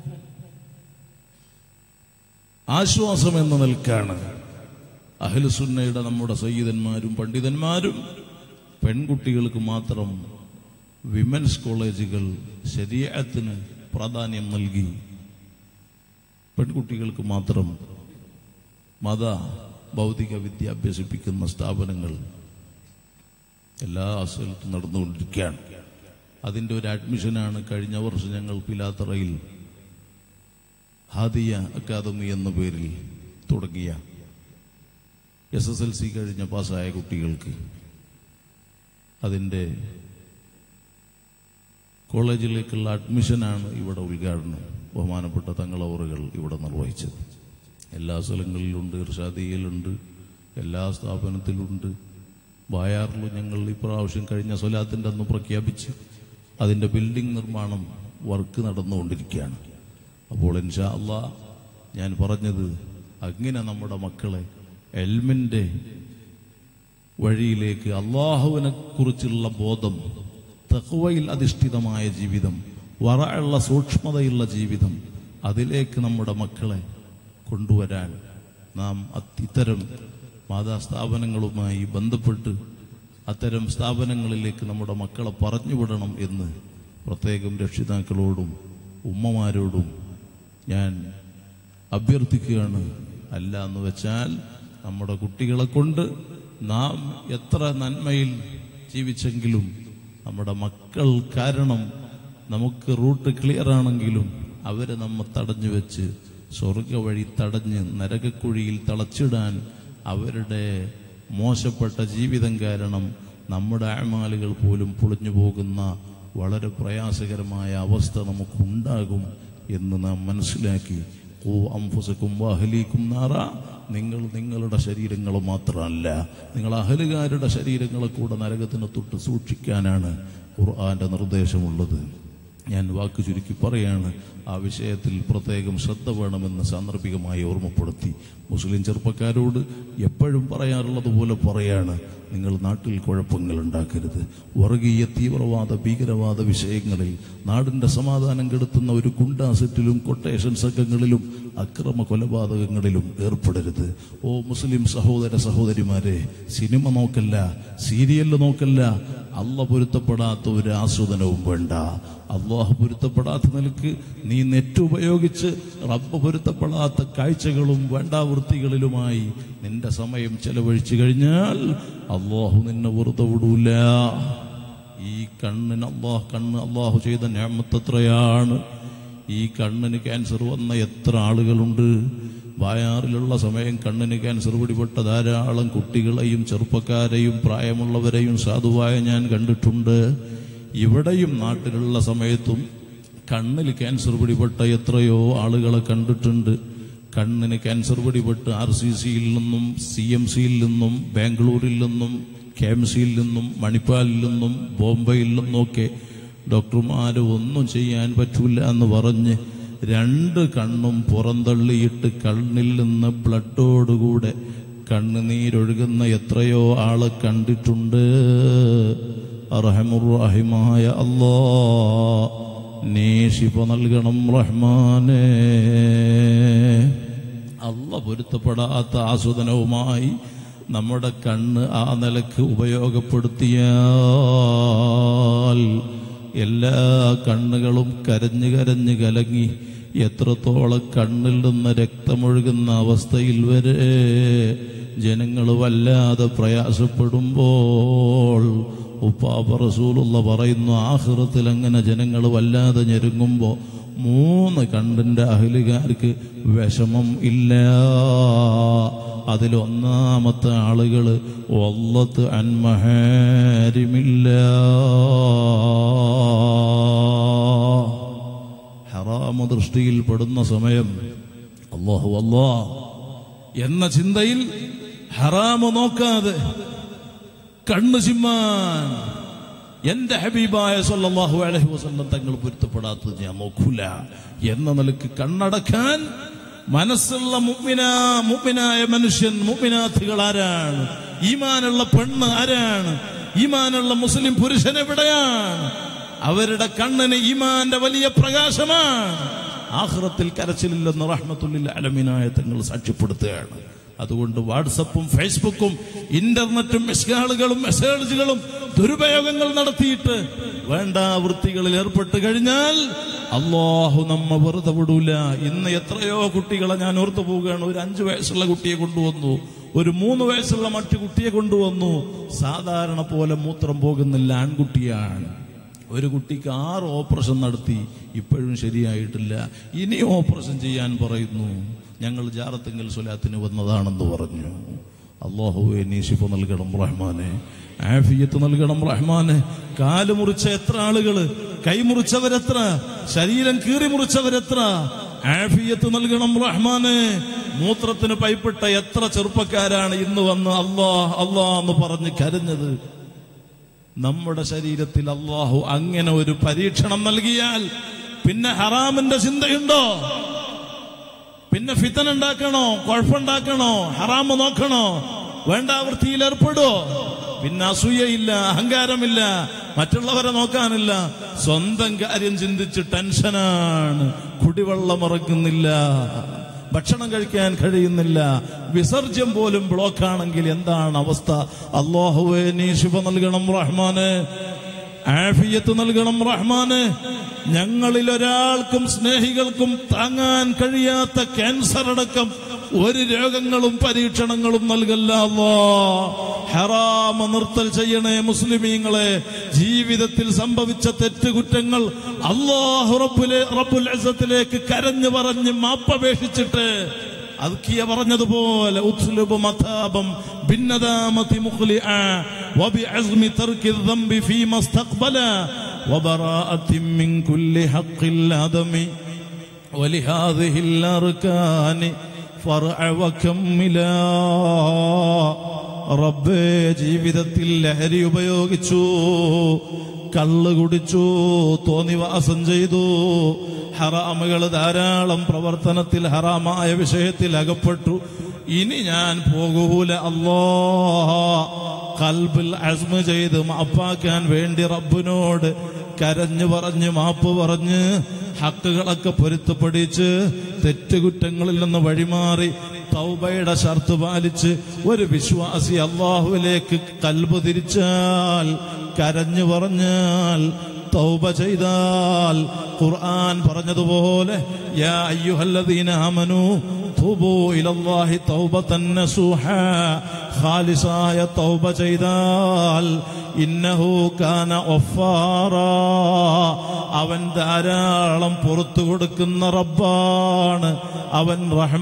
ആശ്വാസം എന്ന നിൽക്കാണ് അഹ്ലുസുന്നയുടെ നമ്മുടെ സയ്യിദന്മാരും പണ്ഡിതന്മാരും പെൺകുട്ടികൾക്ക് മാത്രം വിമൻസ് കോളേജുകൾ ശരീഅത്തിന് പ്രാധാന്യം നൽകി പെൺകുട്ടികൾക്ക് മാത്രം മത ഭൗതിക വിദ്യ അഭ്യസിപ്പിക്കുന്ന സ്ഥാപനങ്ങൾ എല്ലാ സ്ഥലത്തും നടന്നുകൊണ്ടിരിക്കുകയാണ്. അതിൻ്റെ ഒരു അഡ്മിഷനാണ് കഴിഞ്ഞ വർഷം ഞങ്ങൾ പിലാത്തറയിൽ ഹാദിയ അക്കാദമി എന്ന പേരിൽ തുടങ്ങിയ എസ് എസ് എൽ സി കഴിഞ്ഞ പാസ്സായ കുട്ടികൾക്ക് അതിൻ്റെ കോളേജിലേക്കുള്ള അഡ്മിഷനാണ് ഇവിടെ ഉദ്ഘാടനം ബഹുമാനപ്പെട്ട തങ്ങളവറുകൾ ഇവിടെ നിർവഹിച്ചത്. എല്ലാ സ്ഥലങ്ങളിലുണ്ട്, ഇർഷാദിയയിലുണ്ട്, എല്ലാ സ്ഥാപനത്തിലുണ്ട്. ബായാറിലും ഞങ്ങൾ ഇപ്രാവശ്യം കഴിഞ്ഞ സ്വലാത്തിൻ്റെ അന്ന് പ്രഖ്യാപിച്ച് അതിൻ്റെ ബിൽഡിംഗ് നിർമ്മാണം വർക്ക് നടന്നുകൊണ്ടിരിക്കുകയാണ്. അപ്പോൾ ഇൻഷാ അല്ലാഹ് ഞാൻ പറഞ്ഞത്, അങ്ങനെ നമ്മുടെ മക്കളെ എൽമിൻ്റെ വഴിയിലേക്ക്, അള്ളാഹുവിനെ കുറിച്ചുള്ള ബോധം, തഖ്വയിൽ അധിഷ്ഠിതമായ ജീവിതം, വറഅയുള്ള സൂക്ഷ്മതയുള്ള ജീവിതം, അതിലേക്ക് നമ്മുടെ മക്കളെ കൊണ്ടുവരാൻ നാം ഇത്തരം മാതാസ്ഥാപനങ്ങളുമായി ബന്ധപ്പെട്ട് അത്തരം സ്ഥാപനങ്ങളിലേക്ക് നമ്മുടെ മക്കളെ പറഞ്ഞുവിടണം എന്ന് പ്രത്യേകം രക്ഷിതാക്കളോടും ഉമ്മമാരോടും ഞാൻ അഭ്യർത്ഥിക്കുകയാണ്. അല്ല എന്ന് വെച്ചാൽ നമ്മുടെ കുട്ടികളെ കൊണ്ട് നാം എത്ര നന്മയിൽ ജീവിച്ചെങ്കിലും നമ്മുടെ മക്കൾ കാരണം നമുക്ക് റൂട്ട് ക്ലിയർ ആണെങ്കിലും അവരെ നമ്മെ തടഞ്ഞു വെച്ച് സ്വർഗ വഴി തടഞ്ഞ് നരകക്കുഴിയിൽ തളച്ചിടാൻ അവരുടെ മോശപ്പെട്ട ജീവിതം കാരണം നമ്മുടെ അഅ്മാലുകൾ പോലും പൊളിഞ്ഞു പോകുന്ന വളരെ പ്രയാസകരമായ അവസ്ഥ നമുക്കുണ്ടാകും എന്ന് നാം മനസ്സിലാക്കി ഖൂ അൻഫുസകും വഅഹ്ലീകും നാറ. നിങ്ങൾ നിങ്ങളുടെ ശരീരങ്ങൾ മാത്രമല്ല, നിങ്ങൾ അഹലുകാരുടെ ശരീരങ്ങളെ കൂടെ നരകത്തിന് തൊട്ട് സൂക്ഷിക്കാനാണ് ഖുർആന്റെ നിർദ്ദേശമുള്ളത്. ഞാൻ വാക്ക് ചുരുക്കി പറയാണ്, ആ വിഷയത്തിൽ പ്രത്യേകം ശ്രദ്ധ വേണമെന്ന് സാന്ദർഭികമായി ഓർമ്മപ്പെടുത്തി. മുസ്ലിം ചെറുപ്പക്കാരോട് എപ്പോഴും പറയാറുള്ളത് പോലെ പറയാണ്, നിങ്ങൾ നാട്ടിൽ കുഴപ്പങ്ങൾ ഉണ്ടാക്കരുത്. വർഗീയ തീവ്രവാദ ഭീകരവാദ വിഷയങ്ങളിൽ നാടിൻ്റെ സമാധാനം കെടുത്തുന്ന ഒരു ഗുണ്ടാസെറ്റിലും കൊട്ടേഷൻ സംഘങ്ങളിലും അക്രമ കൊലപാതകങ്ങളിലും ഏർപ്പെടരുത്. ഓ മുസ്ലിം സഹോദര സഹോദരിമാരെ, സിനിമ നോക്കല്ല, സീരിയല് നോക്കല്ല, അള്ള പൊരുത്തപ്പെടാത്ത ഒരു ആസ്വാദനവും വേണ്ട. അള്ളാഹു പൊരുത്തപ്പെടാത്ത നിലക്ക് നീ നെറ്റ് ഉപയോഗിച്ച് റബ്ബ് പൊരുത്തപ്പെടാത്ത കാഴ്ചകളും വേണ്ടാവൃത്തികളിലുമായി നിന്റെ സമയം ചെലവഴിച്ചു കഴിഞ്ഞാൽ അള്ളാഹു നിന്നെ വെറുതെ വിടൂല. ഈ കണ്ണിന് അള്ളാഹ് കണ്ണ് അള്ളാഹു ചെയ്ത നിഅമത്ത് എത്രയാണ്. ഈ കണ്ണിന് ക്യാൻസർ വന്ന എത്ര ആളുകളുണ്ട്. വായാറിലുള്ള സമയം കണ്ണിന് ക്യാൻസർ പിടിപെട്ട ധാരാളം കുട്ടികളെയും ചെറുപ്പക്കാരെയും പ്രായമുള്ളവരെയും സാധുവായ ഞാൻ കണ്ടിട്ടുണ്ട്. ഇവിടെയും നാട്ടിലുള്ള സമയത്തും കണ്ണിൽ ക്യാൻസർ പിടിപെട്ട എത്രയോ ആളുകളെ കണ്ടിട്ടുണ്ട്. കണ്ണിന് ക്യാൻസർ പിടിപെട്ട് ആർ സി സിയിൽ നിന്നും സി എം സിയിൽ നിന്നും ബാംഗ്ലൂരിൽ നിന്നും കെ എം സിയിൽ നിന്നും മണിപ്പാലിൽ നിന്നും ബോംബെയിൽ നിന്നൊക്കെ ഡോക്ടർമാർ ഒന്നും ചെയ്യാൻ പറ്റൂല എന്ന് പറഞ്ഞ് രണ്ട് കണ്ണും പുറന്തള്ളിയിട്ട് കണ്ണിൽ നിന്ന് ബ്ലഡോടുകൂടെ കണ്ണുനീരൊഴുകുന്ന എത്രയോ ആളെ കണ്ടിട്ടുണ്ട്. അർഹമുർ-റഹീമായ അല്ലാഹ്, നീ ശിഫ നൽകണം റഹ്മാനേ. അല്ലാഹ് പൊരുത്തപ്പെടാത്ത ആസ്വാദനവുമായി നമ്മുടെ കണ്ണ് ആ നിലക്ക് ഉപയോഗപ്പെടുത്തിയാൽ എല്ലാ കണ്ണുകളും കരഞ്ഞു കരഞ്ഞു കലങ്ങി എത്രത്തോളം കണ്ണിൽ നിന്ന് രക്തമൊഴുകുന്ന അവസ്ഥയിൽ വരെ ജനങ്ങൾ വല്ലാതെ പ്രയാസപ്പെടുമ്പോൾ ഉപ്പാപ്പ റസൂലുള്ള പറയുന്നു, ആഖിറത്തിൽ അങ്ങനെ ജനങ്ങൾ വല്ലാതെ ഞെരുങ്ങുമ്പോൾ മൂന്ന് കണ്ണിന്റെ അഹലുകാർക്ക് വിഷമം ഇല്ല. അതിലൊന്നാമത്തെ ആളുകൾ വല്ലത്ത് അൻമഹാരിമില്ല, ഹറാമ ദൃഷ്ടിയിൽ പെടുന്ന സമയം അല്ലാഹു അല്ലാഹ് എന്ന ചിന്തയിൽ ഹറാമ നോക്കാതെ കണ്ണു ചിമ്മാൻ എന്റെ ഹബീബായ സല്ലല്ലാഹു അലൈഹി വസല്ലം തങ്ങൾ പൊരുത്തപ്പെടാത്തത് ഞാൻ നോക്കൂല എന്ന നിലക്ക് കണ്ണടക്കാൻ മനസ്സുള്ള മുഅ്മിനാ മുഅ്മിനായ മനുഷ്യൻ മുഅ്മിനാത്തുകൾ ആരാണ്? ഈമാനുള്ള പെണ്ണ് ആരാണ്? ഈമാനുള്ള മുസ്ലിം പുരുഷൻ എവിടെയാണ്? അവരുടെ കണ്ണിന് ഈമാന്റെ വലിയ പ്രകാശമാണ്. ആഖിറത്തിൽ കരച്ചിലില്ലെന്ന് റഹ്മത്തുൽ ലിൽ ആലമീനായ തങ്ങൾ സാക്ഷ്യപ്പെടുത്തുകയാണ്. അതുകൊണ്ട് വാട്സപ്പും ഫേസ്ബുക്കും ഇന്റർനെറ്റും മിസ്കാളുകളും മെസ്സേജുകളും ദുരുപയോഗങ്ങൾ നടത്തിയിട്ട് വേണ്ട വൃത്തികളിൽ ഏർപ്പെട്ട് കഴിഞ്ഞാൽ അല്ലാഹു നമ്മെ വെറുതെ വിടൂല. ഇന്ന് എത്രയോ കുട്ടികളെ ഞാൻ ഓർത്തു പോവുകയാണ്. ഒരു അഞ്ചു വയസ്സുള്ള കുട്ടിയെ കൊണ്ടുവന്നു, ഒരു മൂന്ന് വയസ്സുള്ള മറ്റു കുട്ടിയെ കൊണ്ടുവന്നു. സാധാരണ പോലെ മൂത്രം പോകുന്നില്ല, ആൺകുട്ടിയാണ്. ഒരു കുട്ടിക്ക് ആറ് ഓപ്പറേഷൻ നടത്തി, ഇപ്പോഴും ശരിയായിട്ടില്ല. ഇനി ഓപ്പറേഷൻ ചെയ്യാൻ പറയുന്നു. ഞങ്ങൾ ജാറത്തിങ്കൽ സ്വലാത്തിന് വന്നതാണെന്ന് പറഞ്ഞു. അല്ലാഹുവേ നീ ശിഫ നൽകണം റഹ്മാനെ, ആഫിയത്ത് നൽകണം റഹ്മാനെ. കാല് മുറിച്ച എത്ര ആളുകള്, കൈ മുറിച്ചവരെത്ര, ശരീരം കീറി മുറിച്ചവരെത്ര, ആഫിയത്ത് നൽകണം റഹ്മാനെ. മൂത്രത്തിന് പൈപ്പിട്ട എത്ര ചെറുപ്പക്കാരാണ് ഇന്ന് വന്ന് അല്ലാഹ് അല്ലാഹ് എന്ന് പറഞ്ഞ് കരഞ്ഞത്. നമ്മുടെ ശരീരത്തിൽ അല്ലാഹു അങ്ങനെ ഒരു പരീക്ഷണം നൽകിയാൽ പിന്നെ ഹറാമിന്റെ ചിന്തയുണ്ടോ? പിന്നെ ഫിത്തന ഉണ്ടാക്കണോ? കുഴപ്പമുണ്ടാക്കണോ? ഹറാമ് നോക്കണോ? വേണ്ട വൃത്തിയിൽ ഏർപ്പെടുവോ? പിന്നെ അസൂയയില്ല, അഹങ്കാരമില്ല, മറ്റുള്ളവരെ നോക്കാനില്ല, സ്വന്തം കാര്യം ചിന്തിച്ച് ടെൻഷനാണ്. കുടിവെള്ളം ഇറക്കുന്നില്ല, ഭക്ഷണം കഴിക്കാൻ കഴിയുന്നില്ല, വിസർജ്യം പോലും ബ്ലോക്കാണെങ്കിൽ എന്താണ് അവസ്ഥ? അല്ലാഹുവേ നീ ശിഫ നൽകണം റഹ്മാനെ, ആഫിയത്ത് നൽകണം റഹ്മാനെ. ഞങ്ങളിൽ ഒരാൾക്കും സ്നേഹികൾക്കും താങ്ങാൻ കഴിയാത്ത ക്യാൻസർ അടക്കം ഒരു രോഗങ്ങളും പരീക്ഷണങ്ങളും നൽകല്ല അല്ലാഹ്. ഹറാമ നിർത്തൽ ചെയ്യണേ മുസ്ലിമീങ്ങളെ. ജീവിതത്തിൽ സംഭവിച്ച തെറ്റുകുറ്റങ്ങൾ അല്ലാഹു റബ്ബുലെ റബ്ബുൽ ഇസ്സത്തിലേക്ക് കരഞ്ഞു പറഞ്ഞ് മാപ്പപേക്ഷിച്ചിട്ട് അദ്കിയ പറഞ്ഞതുപോലെ ഉത്ലുബ് മതാബം ബിന്നദാമതി മുഖ്ലിഅ വബിഅസ്മി തർക്കി الذنബി ഫീമാ ഇസ്തഖ്ബല വബറാഅത്തിൻ മിൻ കുല്ലി ഹഖ്ഖിൽ അദമി വലിഹാദിഹിൽ അർകാനി ഫർഅ വകമ്മിലാ. റബ്ബേ, ജീവിതത്തിൽ ലഹരി ഉപയോഗിച്ചു, കള്ള് കുടിച്ചു, തോന്നിവാസം ചെയ്തു, ഹറാമുകൾ ധാരാളം പ്രവർത്തനത്തിൽ ഹറാമായ വിഷയത്തിൽ അകപ്പെട്ടു. ഇനി ഞാൻ പോകൂല അല്ലാഹ്. ഖൽബിൽ അസ്മ ചെയ്ത് മാപ്പാക്കാൻ വേണ്ടി റബ്ബിനോട് കരഞ്ഞു പറഞ്ഞ് മാപ്പ് പറഞ്ഞ് ഹക്കുകളൊക്കെ പൊരുത്തപ്പെടിച്ച് തെറ്റുകുറ്റങ്ങളിൽ നിന്ന് വഴിമാറി തൗബയുടെ ഷർത്ത് പാലിച്ച് ഒരു വിശ്വാസി അല്ലാഹുവിലേക്ക് ഖൽബ് തിരിച്ചാൽ, കരഞ്ഞു പറഞ്ഞാൽ, തൗബ ചെയ്താൽ, ഖുർആൻ പറഞ്ഞതുപോലെ യാ അയ്യുഹല്ലദീന ആമനൂ തൂബൂ ഇലല്ലാഹി തൗബതൻ നസൂഹാ, ഖാലിസായ തൗബ ചെയ്താൽ ഇന്നഹു കാന ഗഫാറാ, അവൻ ധാരാളം പുറത്തു കൊടുക്കുന്ന റബ്ബാണ്, അവൻ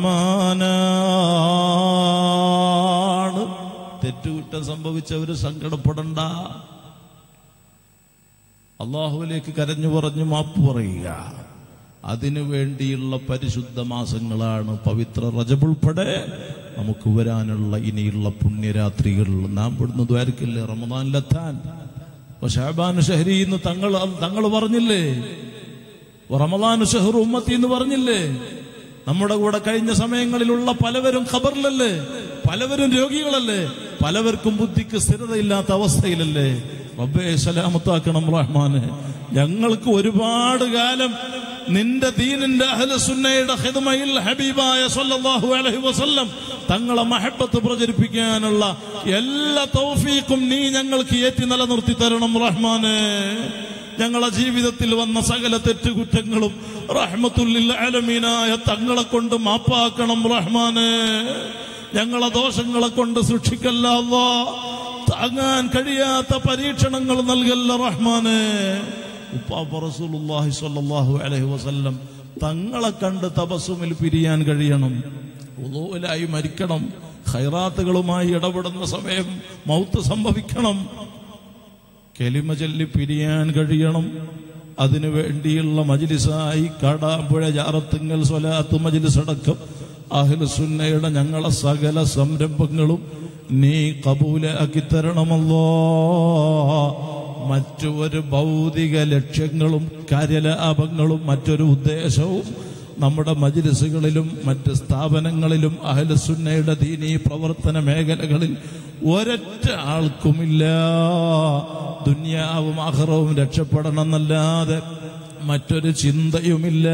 റഹ്മാനാണ്. തെറ്റുകുറ്റം സംഭവിച്ചവര് സങ്കടപ്പെടണ്ട, അള്ളാഹുവിലേക്ക് കരഞ്ഞു പറഞ്ഞു മാപ്പ് പറയുക. അതിനു വേണ്ടിയുള്ള പരിശുദ്ധ മാസങ്ങളാണ് പവിത്ര റജബ് ഉൾപ്പെടെ നമുക്ക് വരാനുള്ള ഇനിയുള്ള പുണ്യരാത്രികൾ. നാം ഇവിടുന്ന് ദ്വാരക്കില്ലേ റമദാനിലെത്താൻ. ശഅബാൻ ഷഹരി എന്ന് തങ്ങൾ തങ്ങൾ പറഞ്ഞില്ലേ, റമദാൻ ഷഹ്റു ഉമ്മത്തി എന്ന് പറഞ്ഞില്ലേ. നമ്മുടെ കൂടെ കഴിഞ്ഞ സമയങ്ങളിലുള്ള പലവരും ഖബറിലല്ലേ, പലവരും രോഗികളല്ലേ, പലവർക്കും ബുദ്ധിക്ക് സ്ഥിരതയില്ലാത്ത അവസ്ഥയിലല്ലേ. റബ്ബേ സലാമത്താക്കണം റഹ്മാനെ. ഞങ്ങൾക്ക് ഒരുപാട് കാലം നിന്റെ ദീനിന്റെ അഹ്ലു സുന്നയുടെ ഖിദ്മയിൽ ഹബീബായ സല്ലല്ലാഹു അലൈഹി വസല്ലം തങ്ങളെ മഹബ്ബത്ത് പ്രചരിപ്പിക്കാനുള്ള എല്ലാ തൗഫീഖും നീ ഞങ്ങൾക്ക് ഏറ്റി നിലനിർത്തി തരണം റഹ്മാനെ. ഞങ്ങളെ ജീവിതത്തിൽ വന്ന സകല തെറ്റുകുറ്റങ്ങളും റഹ്മത്തുൽ ലിൽ ആലമീനായ തങ്ങളെ കൊണ്ട് മാപ്പാക്കണം റഹ്മാനെ. ഞങ്ങളെ ദോഷങ്ങളെ കൊണ്ട് സൂക്ഷിക്കല്ല അല്ലാഹ്. താങ്ങാൻ കഴിയാത്ത പരീക്ഷണങ്ങൾ നൽകല്ല റഹ്മാനെ. ഉപ്പാപ്പ റസൂലുള്ളാഹി സ്വല്ലല്ലാഹു അലൈഹി വസല്ലം തങ്ങളെ കണ്ട് തബസ്സുമിൽ പിരിയാൻ കഴിയണം, വുളൂഇലായി മരിക്കണം, ഖൈറാത്തുകളുമായി ഇടപെടുന്ന സമയം മൗത്ത് സംഭവിക്കണം, കലിമ ചൊല്ലി പിരിയാൻ കഴിയണം. അതിനു വേണ്ടിയുള്ള മജ്ലിസായി കാടാമ്പുഴ ജാറത്തുങ്കൽ സ്വലാത്ത് മജ്ലിസ് അടക്കം അഹ്ലു സുന്നയുടെ ഞങ്ങളെ സകല സംരംഭങ്ങളും നീ കബൂലാക്കി തരണമല്ലാഹ്. മറ്റു ഒരു ഭൗതിക ലക്ഷ്യങ്ങളും കാര്യലാഭങ്ങളും മറ്റൊരു ഉദ്ദേശവും നമ്മുടെ മജ്ലിസുകളിലും മറ്റ് സ്ഥാപനങ്ങളിലും അഹ്ലു സുന്നയുടെ ദീനീ പ്രവർത്തന മേഖലകളിൽ ഒരൊറ്റ ആൾക്കുമില്ല. ദുനിയാവും ആഖിറവും രക്ഷപ്പെടണമെന്നല്ലാതെ മറ്റൊരു ചിന്തയുമില്ല.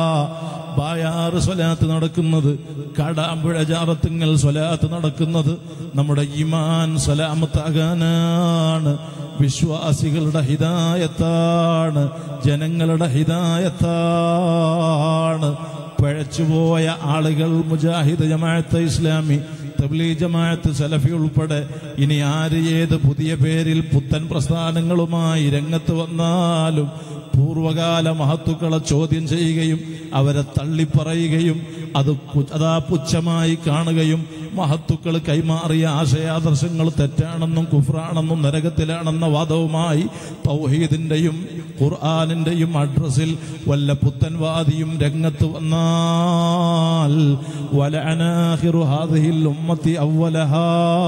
ബായാറ് സ്വലാത്ത് നടക്കുന്നത്, കാടാമ്പുഴ ജാറത്തുങ്കൽ സ്വലാത്ത് നടക്കുന്നത് നമ്മുടെ ഈമാൻ സലാമത്താകാനാണ്, വിശ്വാസികളുടെ ഹിദായത്താണ്, ജനങ്ങളുടെ ഹിദായത്താണ്. പഴച്ചുപോയ ആളുകൾ മുജാഹിദ് ജമാഅത്ത് ഇസ്ലാമി, തബ്ലീഗ് ജമാഅത്ത്, സലഫി ഉൾപ്പെടെ ഇനി ആര് ഏത് പുതിയ പേരിൽ പുത്തൻ പ്രസ്ഥാനങ്ങളുമായി രംഗത്ത് വന്നാലും പൂർവകാല മഹത്തുക്കളെ ചോദ്യം ചെയ്യുകയും അവരെ തള്ളിപ്പറയുകയും അത് അതാ പുച്ഛമായി കാണുകയും മഹത്തുക്കൾ കൈമാറിയ ആശയാദർശങ്ങൾ തെറ്റാണെന്നും കുഫ്രാണെന്നും നരകത്തിലാണെന്ന വാദവുമായി തൗഹീദിന്റെയും ഖുർആനിന്റെയും അഡ്രസ്സിൽ വല്ല പുത്തൻവാദിയും രംഗത്ത് വന്നാൽ വലഅനാഖിറു ഹാദിഹിൽ ഉമ്മത്തി അവ്വലഹാ,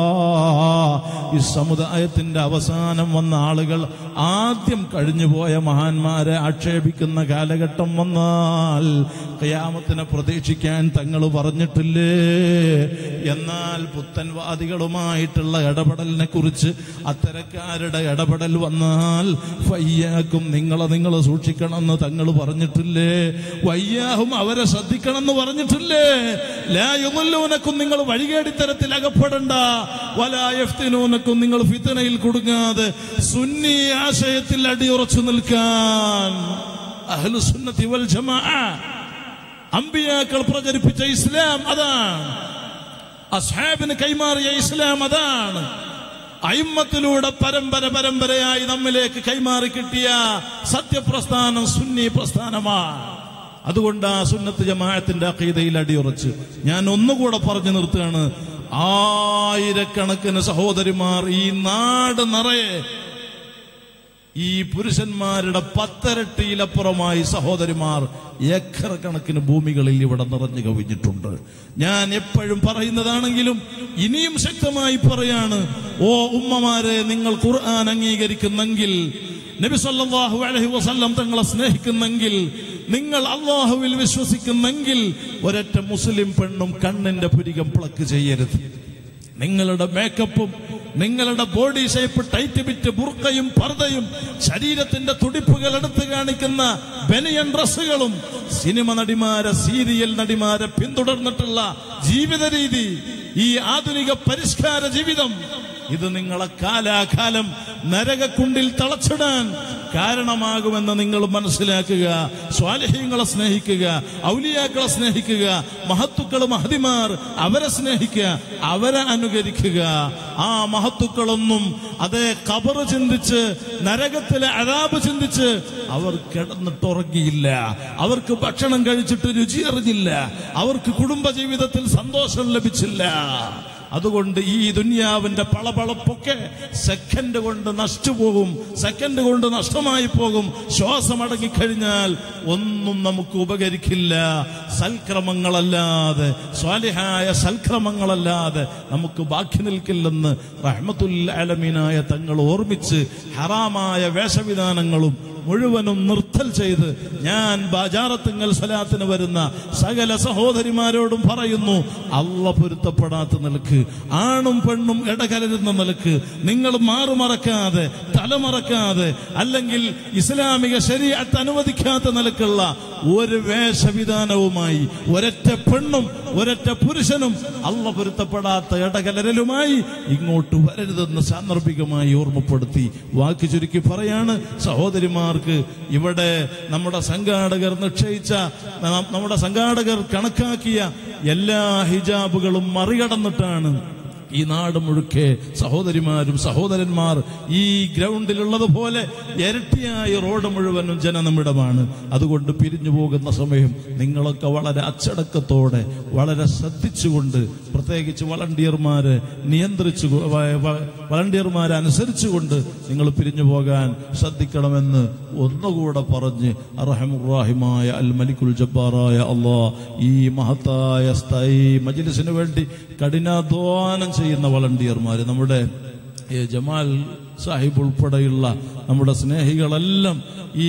ഈ സമുദായത്തിന്റെ അവസാനം വന്ന ആളുകൾ ആദ്യം കഴിഞ്ഞുപോയ മഹാന്മാരെ ആക്ഷേപിക്കുന്ന കാലഘട്ടം വന്നാൽ ഖിയാമത്തിനെ പ്രതീക്ഷിക്കാൻ തങ്ങൾ പറഞ്ഞിട്ടില്ലേ? എന്നാൽ പുത്തൻവാദികളുമായിട്ടുള്ള ഇടപെടലിനെ കുറിച്ച് അത്തരക്കാരുടെ ഇടപെടൽ വന്നാൽ വയ്യാക്കും നിങ്ങളെ നിങ്ങൾ സൂക്ഷിക്കണമെന്ന് തങ്ങൾ പറഞ്ഞിട്ടില്ലേ? വയ്യാഹും അവരെ ശ്രദ്ധിക്കണമെന്ന് പറഞ്ഞിട്ടില്ലേ? ലാ യുദല്ലൂനക്കും നിങ്ങൾ വഴികേടിത്തരത്തിൽ അകപ്പെടണ്ട, വലാ യഫ്തിനൂനക്കും നിങ്ങൾ ഫിത്നയിൽ കുടുങ്ങാതെ സുന്നി ആശയത്തിൽ അടിയുറച്ചു നിൽക്കാൻ അഹ്ലു സുന്നത്തി വൽ ജമാഅ അമ്പിയാക്കൾ പ്രചരിപ്പിച്ച ഇസ്ലാം അതാണ്, അസ്ഹാബിന് കൈമാറിയ ഇസ്ലാം അതാണ്, അയിമ്മത്തിലൂടെ പരമ്പര പരമ്പരയായി നമ്മിലേക്ക് കൈമാറി കിട്ടിയ സത്യപ്രസ്ഥാനം സുന്നി പ്രസ്ഥാനമാണ്. അതുകൊണ്ട് ആ സുന്നത്ത് ജമാഅത്തിന്റെ അഖീദയിൽ അടിയുറച്ച് ഞാൻ ഒന്നുകൂടെ പറഞ്ഞു നിർത്തുകയാണ്. ആയിരക്കണക്കിന് സഹോദരിമാർ ഈ നാട് നിറയെ ഈ പുരുഷന്മാരുടെ പത്തരട്ടിയിലപ്പുറമായി സഹോദരിമാർ ഏക്കർ കണക്കിന് ഭൂമികളിൽ ഇവിടെ നിറഞ്ഞു കവിഞ്ഞിട്ടുണ്ട്. ഞാൻ എപ്പോഴും പറയുന്നതാണെങ്കിലും ഇനിയും ശക്തമായി പറയാണ്, ഓ ഉമ്മമാരെ, നിങ്ങൾ ഖുർആൻ അംഗീകരിക്കുന്നെങ്കിൽ, നബി സല്ലല്ലാഹു അലൈഹി വസല്ലം തങ്ങളെ സ്നേഹിക്കുന്നെങ്കിൽ, നിങ്ങൾ അല്ലാഹുവിൽ വിശ്വസിക്കുന്നെങ്കിൽ ഒരൊറ്റ മുസ്ലിം പെണ്ണും കണ്ണിന്റെ പുരികം പ്ലക്ക് ചെയ്യരുത്. നിങ്ങളുടെ മേക്കപ്പും നിങ്ങളുടെ ബോഡി ഷേപ്പ് ടൈറ്റ് ബിറ്റ് ബുർക്കയും പർദയും ശരീരത്തിന്റെ തുടിപ്പുകൾ എടുത്തു കാണിക്കുന്ന ബനിയൻ ഡ്രസ്സുകളും സിനിമ നടിമാരെ സീരിയൽ നടിമാരെ പിന്തുടർന്നിട്ടുള്ള ജീവിത രീതി, ഈ ആധുനിക പരിഷ്കാര ജീവിതം, ഇത് നിങ്ങളെ കാലാകാലം നരകക്കുണ്ടിൽ തളച്ചിടാൻ കാരണമാകുമെന്ന് നിങ്ങൾ മനസ്സിലാക്കുക. സ്വാലിഹീങ്ങളെ സ്നേഹിക്കുക, ഔലിയാക്കളെ സ്നേഹിക്കുക, മഹത്തുക്കൾ മഹദിമാർ അവരെ സ്നേഹിക്കുക, അവരെ അനുകരിക്കുക. ആ മഹത്തുക്കളൊന്നും അതേ ഖബർ ചിന്തിച്ച് നരകത്തിലെ അദാബ് ചിന്തിച്ച് അവർ കിടന്നിട്ടുറങ്ങിയില്ല, അവർക്ക് ഭക്ഷണം കഴിച്ചിട്ട് രുചി അറിഞ്ഞില്ല, അവർക്ക് കുടുംബജീവിതത്തിൽ സന്തോഷം ലഭിച്ചില്ല. അതുകൊണ്ട് ഈ ദുനിയാവിന്റെ പളപളപ്പൊക്കെ സെക്കൻഡ് കൊണ്ട് നഷ്ടപോകും, സെക്കൻഡ് കൊണ്ട് നഷ്ടമായി പോകും. ശ്വാസമടങ്ങിക്കഴിഞ്ഞാൽ ഒന്നും നമുക്ക് ഉപകരിക്കില്ല. സൽക്രമങ്ങളല്ലാതെ, സ്വാലിഹായ സൽക്രമങ്ങളല്ലാതെ നമുക്ക് ബാക്കി നിൽക്കില്ലെന്ന് റഹ്മത്തുൽ ആലമീനായ തങ്ങൾ ഓർമ്മിച്ച് ഹറാമായ വേഷവിധാനങ്ങളും മുഴുവനും നിർത്തൽ ചെയ്ത് ഞാൻ ബാജാറത്തുങ്കൽ സ്വലാത്തിന് വരുന്ന സകല സഹോദരിമാരോടും പറയുന്നു, അള്ള പൊരുത്തപ്പെടാത്ത നിലക്ക്, ആണും പെണ്ണും ഇടകലരുന്ന നിലക്ക് നിങ്ങൾ മാറുമറക്കാതെ, തലമറക്കാതെ, അല്ലെങ്കിൽ ഇസ്ലാമിക ശരീഅത്ത് അനുവദിക്കാത്ത നിലക്കുള്ള ഒരു വേഷവിധാനവുമായി ഒരൊറ്റ പെണ്ണും ഒരൊറ്റ പുരുഷനും അള്ള പൊരുത്തപ്പെടാത്ത ഇടകലരലുമായി ഇങ്ങോട്ട് വരരുതെന്ന് സാന്ദർഭികമായി ഓർമ്മപ്പെടുത്തി വാക്ക് ചുരുക്കി പറയാണ്, സഹോദരിമാർ, ഇവിടെ നമ്മുടെ സംഘാടകർ നിശ്ചയിച്ച, നമ്മുടെ സംഘാടകർ കണക്കാക്കിയ എല്ലാ ഹിജാബുകളും മറികടന്നിട്ടാണ് ഈ നാട് മുഴുക്കെ സഹോദരിമാരും സഹോദരന്മാർ ഈ ഗ്രൗണ്ടിലുള്ളതുപോലെ ഇരട്ടിയായി റോഡ് മുഴുവനും ജനനിമിടമാണ്. അതുകൊണ്ട് പിരിഞ്ഞു പോകുന്ന സമയം നിങ്ങളൊക്കെ വളരെ അച്ചടക്കത്തോടെ, വളരെ ശ്രദ്ധിച്ചുകൊണ്ട്, പ്രത്യേകിച്ച് വളണ്ടിയർമാരെ നിയന്ത്രിച്ചു, വളണ്ടിയർമാരെ അനുസരിച്ചുകൊണ്ട് നിങ്ങൾ പിരിഞ്ഞു പോകാൻ ശ്രദ്ധിക്കണമെന്ന് ഒന്നുകൂടെ പറഞ്ഞ് അർഹമുർ-റഹീമായ അൽ മലിക്കുൽ ജബ്ബാറായ അല്ലാഹ് ഈ മഹത്തായ സ്ഥായി മജ്ലിസിന് വേണ്ടി കഠിനാധ്വാനം ചെയ്യുന്ന വളണ്ടിയർമാര്, നമ്മുടെ ജമാൽ സാഹിബ് ഉൾപ്പെടെയുള്ള നമ്മുടെ സ്നേഹികളെല്ലാം ഈ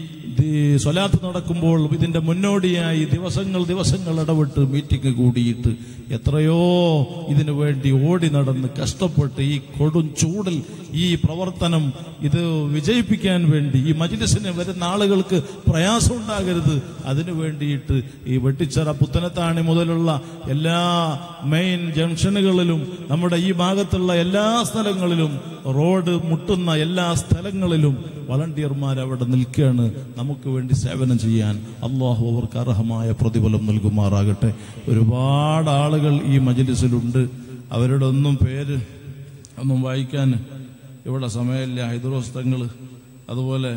സ്വലാത്ത് നടക്കുമ്പോൾ ഇതിന്റെ മുന്നോടിയായി ദിവസങ്ങൾ ദിവസങ്ങൾ ഇടവിട്ട് മീറ്റിംഗ് കൂടിയിട്ട് എത്രയോ ഇതിനു വേണ്ടി ഓടി നടന്ന് കഷ്ടപ്പെട്ട് ഈ കൊടും ചൂടിൽ ഈ പ്രവർത്തനം ഇത് വിജയിപ്പിക്കാൻ വേണ്ടി, ഈ മജ്ലിസിന് വരുന്ന ആളുകൾക്ക് പ്രയാസം ഉണ്ടാകരുത്, അതിനു വേണ്ടിയിട്ട് ഈ വെട്ടിച്ചിറ പുത്തനത്താണി മുതലുള്ള എല്ലാ മെയിൻ ജംഗ്ഷനുകളിലും നമ്മുടെ ഈ ഭാഗത്തുള്ള എല്ലാ സ്ഥലങ്ങളിലും റോഡ് മുട്ടുന്ന എല്ലാ സ്ഥലങ്ങളിലും വളണ്ടിയർമാർ അവിടെ നിൽക്കുകയാണ് നമുക്ക് വേണ്ടി സേവനം ചെയ്യാൻ. അള്ളാഹു അവർക്ക് അർഹമായ പ്രതിഫലം നൽകുമാറാകട്ടെ. ഒരുപാട് ആളുകൾ ഈ മജ്ലിസിലുണ്ട്. അവരുടെ ഒന്നും പേര് ഒന്നും വായിക്കാൻ ഇവിടെ സമയമില്ല. ഹൈദറോസ് തങ്ങൾ, അതുപോലെ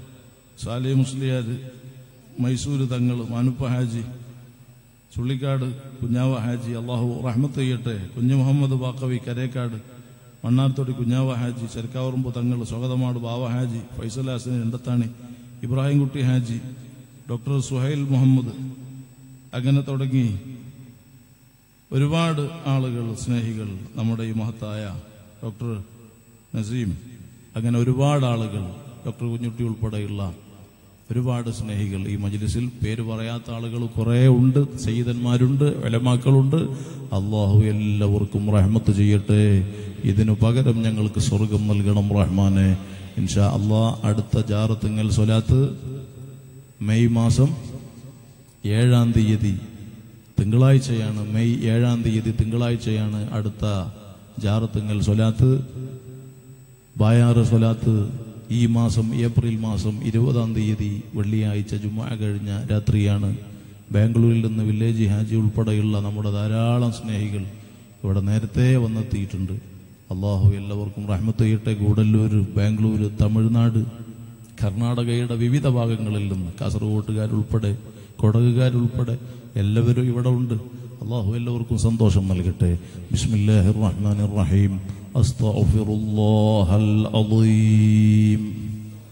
സാലി മുസ്ലിയാർ, മൈസൂര് തങ്ങൾ, മാനുപ്പ ഹാജി, ചുള്ളിക്കാട് കുഞ്ഞാവ ഹാജി, അള്ളാഹു റഹ്മത്ത് ചെയ്യട്ടെ. കുഞ്ഞു മുഹമ്മദ് ബാക്കവി കരേക്കാട്, മണ്ണാർത്തോടി കുഞ്ഞാവ ഹാജി, ചെറുക്കാവറമ്പ് തങ്ങൾ, സ്വാഗതമാട് ബാവ ഹാജി, ഫൈസൽ ഹാസൻ എണ്ടത്താണി, ഇബ്രാഹിം കുട്ടി ഹാജി, ഡോക്ടർ സുഹൈൽ മുഹമ്മദ്, അങ്ങനെ തുടങ്ങി ഒരുപാട് ആളുകൾ, സ്നേഹികൾ, നമ്മുടെ ഈ മഹത്തായ ഡോക്ടർ നസീം, അങ്ങനെ ഒരുപാട് ആളുകൾ, ഡോക്ടർ കുഞ്ഞുട്ടി ഉൾപ്പെടെയുള്ള ഒരുപാട് സ്നേഹികൾ ഈ മജ്ലിസിൽ, പേര് പറയാത്ത ആളുകൾ കുറേ ഉണ്ട്, സയ്യിദന്മാരുണ്ട്, ഉലമാക്കളുണ്ട്. അള്ളാഹു എല്ലാവർക്കും റഹ്മത്ത് ചെയ്യട്ടെ. ഇതിനു പകരം ഞങ്ങൾക്ക് സ്വർഗം നൽകണം റഹ്മാനെ. ഇൻഷാ അള്ളാഹ് അടുത്ത ജാറത്തുങ്കൽ സ്വലാത്ത് മെയ് മാസം ഏഴാം തീയതി തിങ്കളാഴ്ചയാണ്. മെയ് ഏഴാം തീയതി തിങ്കളാഴ്ചയാണ് അടുത്ത ജാറത്തുങ്കൽ സ്വലാത്ത്. ബായാറ് സ്വലാത്ത് ഈ മാസം ഏപ്രിൽ മാസം ഇരുപതാം തീയതി വെള്ളിയാഴ്ച ജുമുഅ കഴിഞ്ഞ രാത്രിയാണ്. ബാംഗ്ലൂരിൽ നിന്ന് വില്ലേജ് ഹാജി ഉൾപ്പെടെയുള്ള നമ്മുടെ ധാരാളം സ്നേഹികൾ ഇവിടെ നേരത്തെ വന്നെത്തിയിട്ടുണ്ട്. അള്ളാഹു എല്ലാവർക്കും റഹ്മത്ത് ചെയ്യട്ടെ. ഗൂഡല്ലൂർ, ബാംഗ്ലൂർ, തമിഴ്നാട്, കർണാടകയുടെ വിവിധ ഭാഗങ്ങളിൽ നിന്ന്, കാസർഗോട്ടുകാരുൾപ്പെടെ കൊടകുകാരുൾപ്പെടെ എല്ലാവരും ഇവിടെ ഉണ്ട്. അള്ളാഹു എല്ലാവർക്കും സന്തോഷം നൽകട്ടെ. ബിസ്മില്ലാഹിർ റഹ്മാനിർ റഹീം. അസ്തഗ്ഫിറുല്ലാഹൽ അദീം.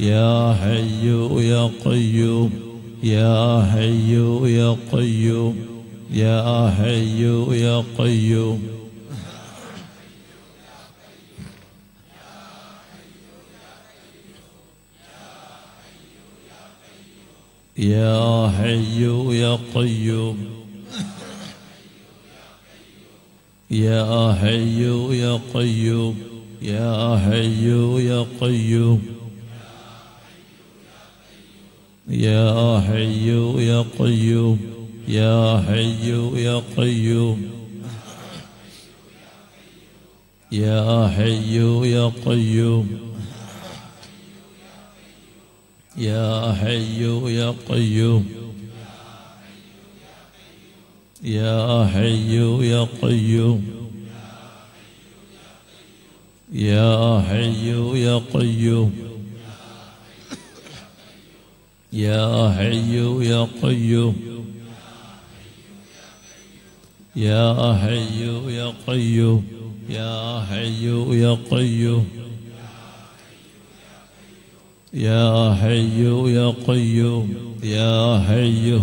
يا حي يا قيوم يا حي يا قيوم يا حي يا قيوم يا حي يا قيوم يا حي يا قيوم يا حي يا قيوم يا حي يا قيوم يا حي يا قيوم يا حي يا قيوم يا حي يا قيوم يا حي يا قيوم يا حي يا قيوم يا حي يا قيوم يا حي يا قيوم يا حي يا قيوم يا حي يا قيوم يا حي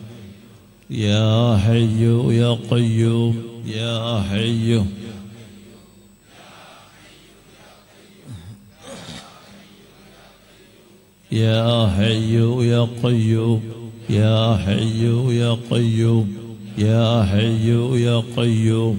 يا حي يا قيوم يا حي يا حي يا قيوم يا حي يا قيوم يا حي يا قيوم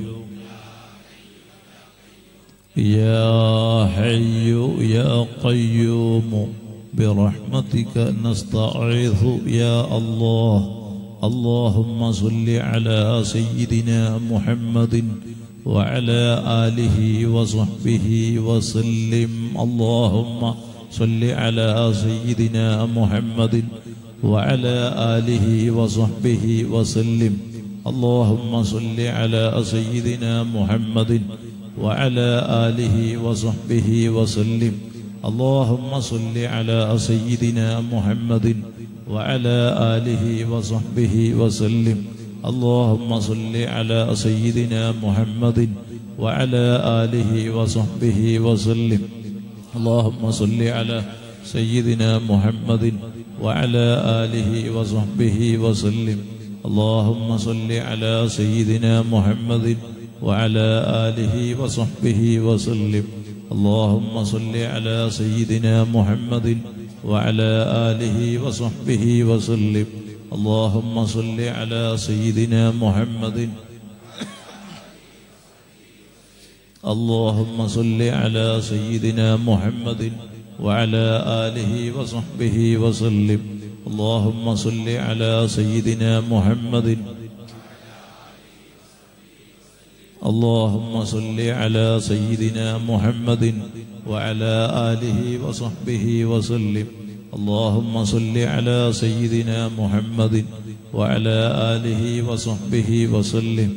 يا حي يا قيوم برحمتك نستعيذ يا الله. اللهم صل على سيدنا محمد وعلى آله وصحبه وسلم. اللهم صل على سيدنا محمد وعلى آله وصحبه وسلم. اللهم صل على سيدنا محمد وعلى آله وصحبه وسلم. اللهم صل على سيدنا محمد وعلى آله وصحبه وسلم. اللهم صل على سيدنا محمد وعلى آله وصحبه وسلم. اللهم صل على سيدنا محمد وعلى آله وصحبه وسلم. اللهم صل على سيدنا محمد وعلى آله وصحبه وسلم. اللهم صل على سيدنا محمد وعلى آله وصحبه وسلم. اللهم صل على سيدنا محمد اللهم صل على سيدنا محمد وعلى آله وصحبه وسلم. اللهم صل على سيدنا محمد اللهم صل على سيدنا محمد وعلى آله وصحبه وسلم. اللهم صل على سيدنا محمد وعلى آله وصحبه وسلم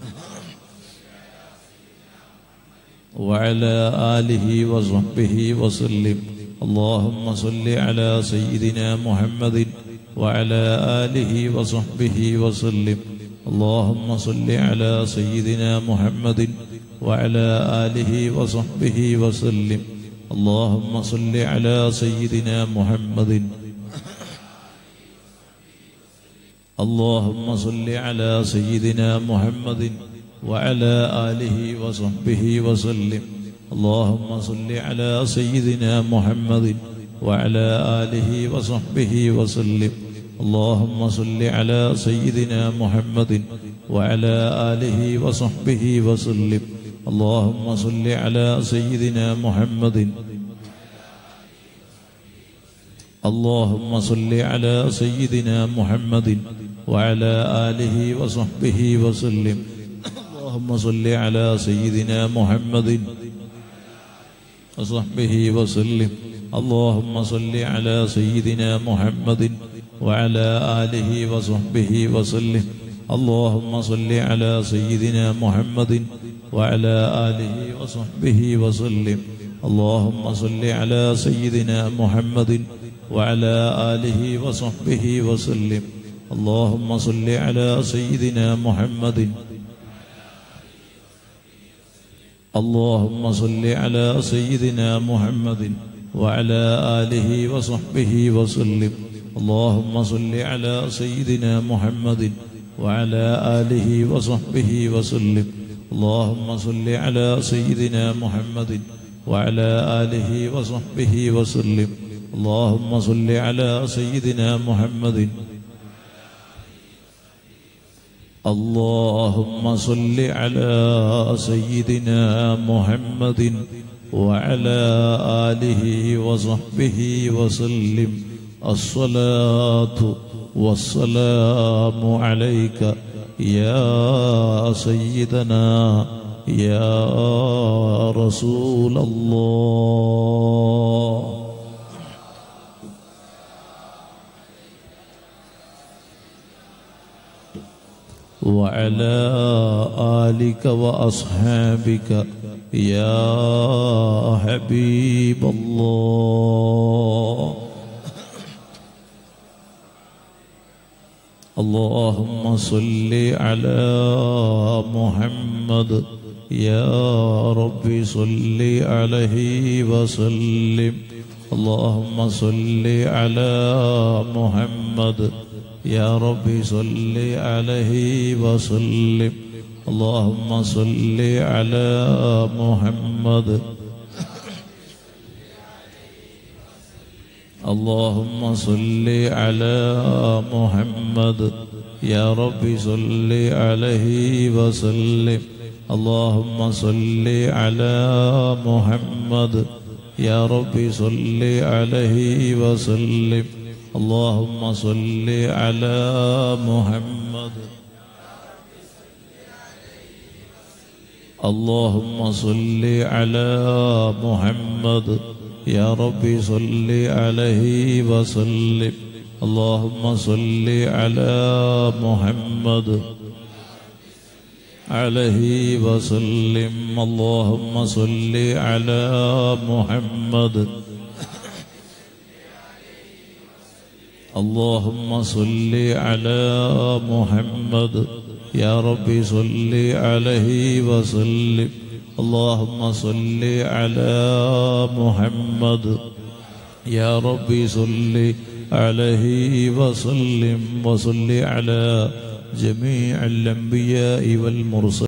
وعلى آله وصحبه وسلم. اللهم صل على سيدنا محمد وعلى آله وصحبه وسلم. اللهم صل على سيدنا محمد وعلى آله وصحبه وسلم. اللهم صل على سيدنا محمد اللهم صل على سيدنا محمد وعلى آله وصحبه وسلم. اللهم صل على سيدنا محمد وعلى آله وصحبه وسلم. اللهم صل على سيدنا محمد وعلى آله وصحبه وسلم. اللهم صل على سيدنا محمد اللهم صل على سيدنا محمد وعلى آله وصحبه وسلم. اللهم صل على سيدنا محمد وصحبه وسلم. اللهم صل على سيدنا محمد وعلى آله وصحبه وسلم. اللهم صل على سيدنا محمد وعلى آله وصحبه وسلم. اللهم صل على سيدنا محمد وعلى آله وصحبه وسلم. اللهم صل على سيدنا محمد اللهم صل على سيدنا محمد وعلى آله وصحبه وسلم اللهم صل على سيدنا محمد وعلى آله وصحبه وسلم اللهم صل على سيدنا محمد وعلى آله وصحبه وسلم اللهم صل على سيدنا محمد اللهم صل على سيدنا محمد وعلى آله وصحبه وسلم الصلاة والسلام عليك يا سيدنا يا رسول الله وعلى آلك وأصحابك يا حبيب الله اللهم صل على محمد يا رب صل عليه وسلم اللهم صل على محمد يا رب صل عليه وسلم اللهم صل على محمد اللهم صل على محمد يا رب صل عليه وسلم اللهم صل على محمد يا رب صل عليه وسلم اللهم صل على محمد اللهم صل على محمد يا رب صل عليه وسلم اللهم صل على محمد عليه وسلم اللهم صل على محمد اللهم صل على محمد يا رب صل عليه وسلم اللهم صل على محمد يا رب صل عليه وسلم وصل على جميع الأنبياء والمرسلين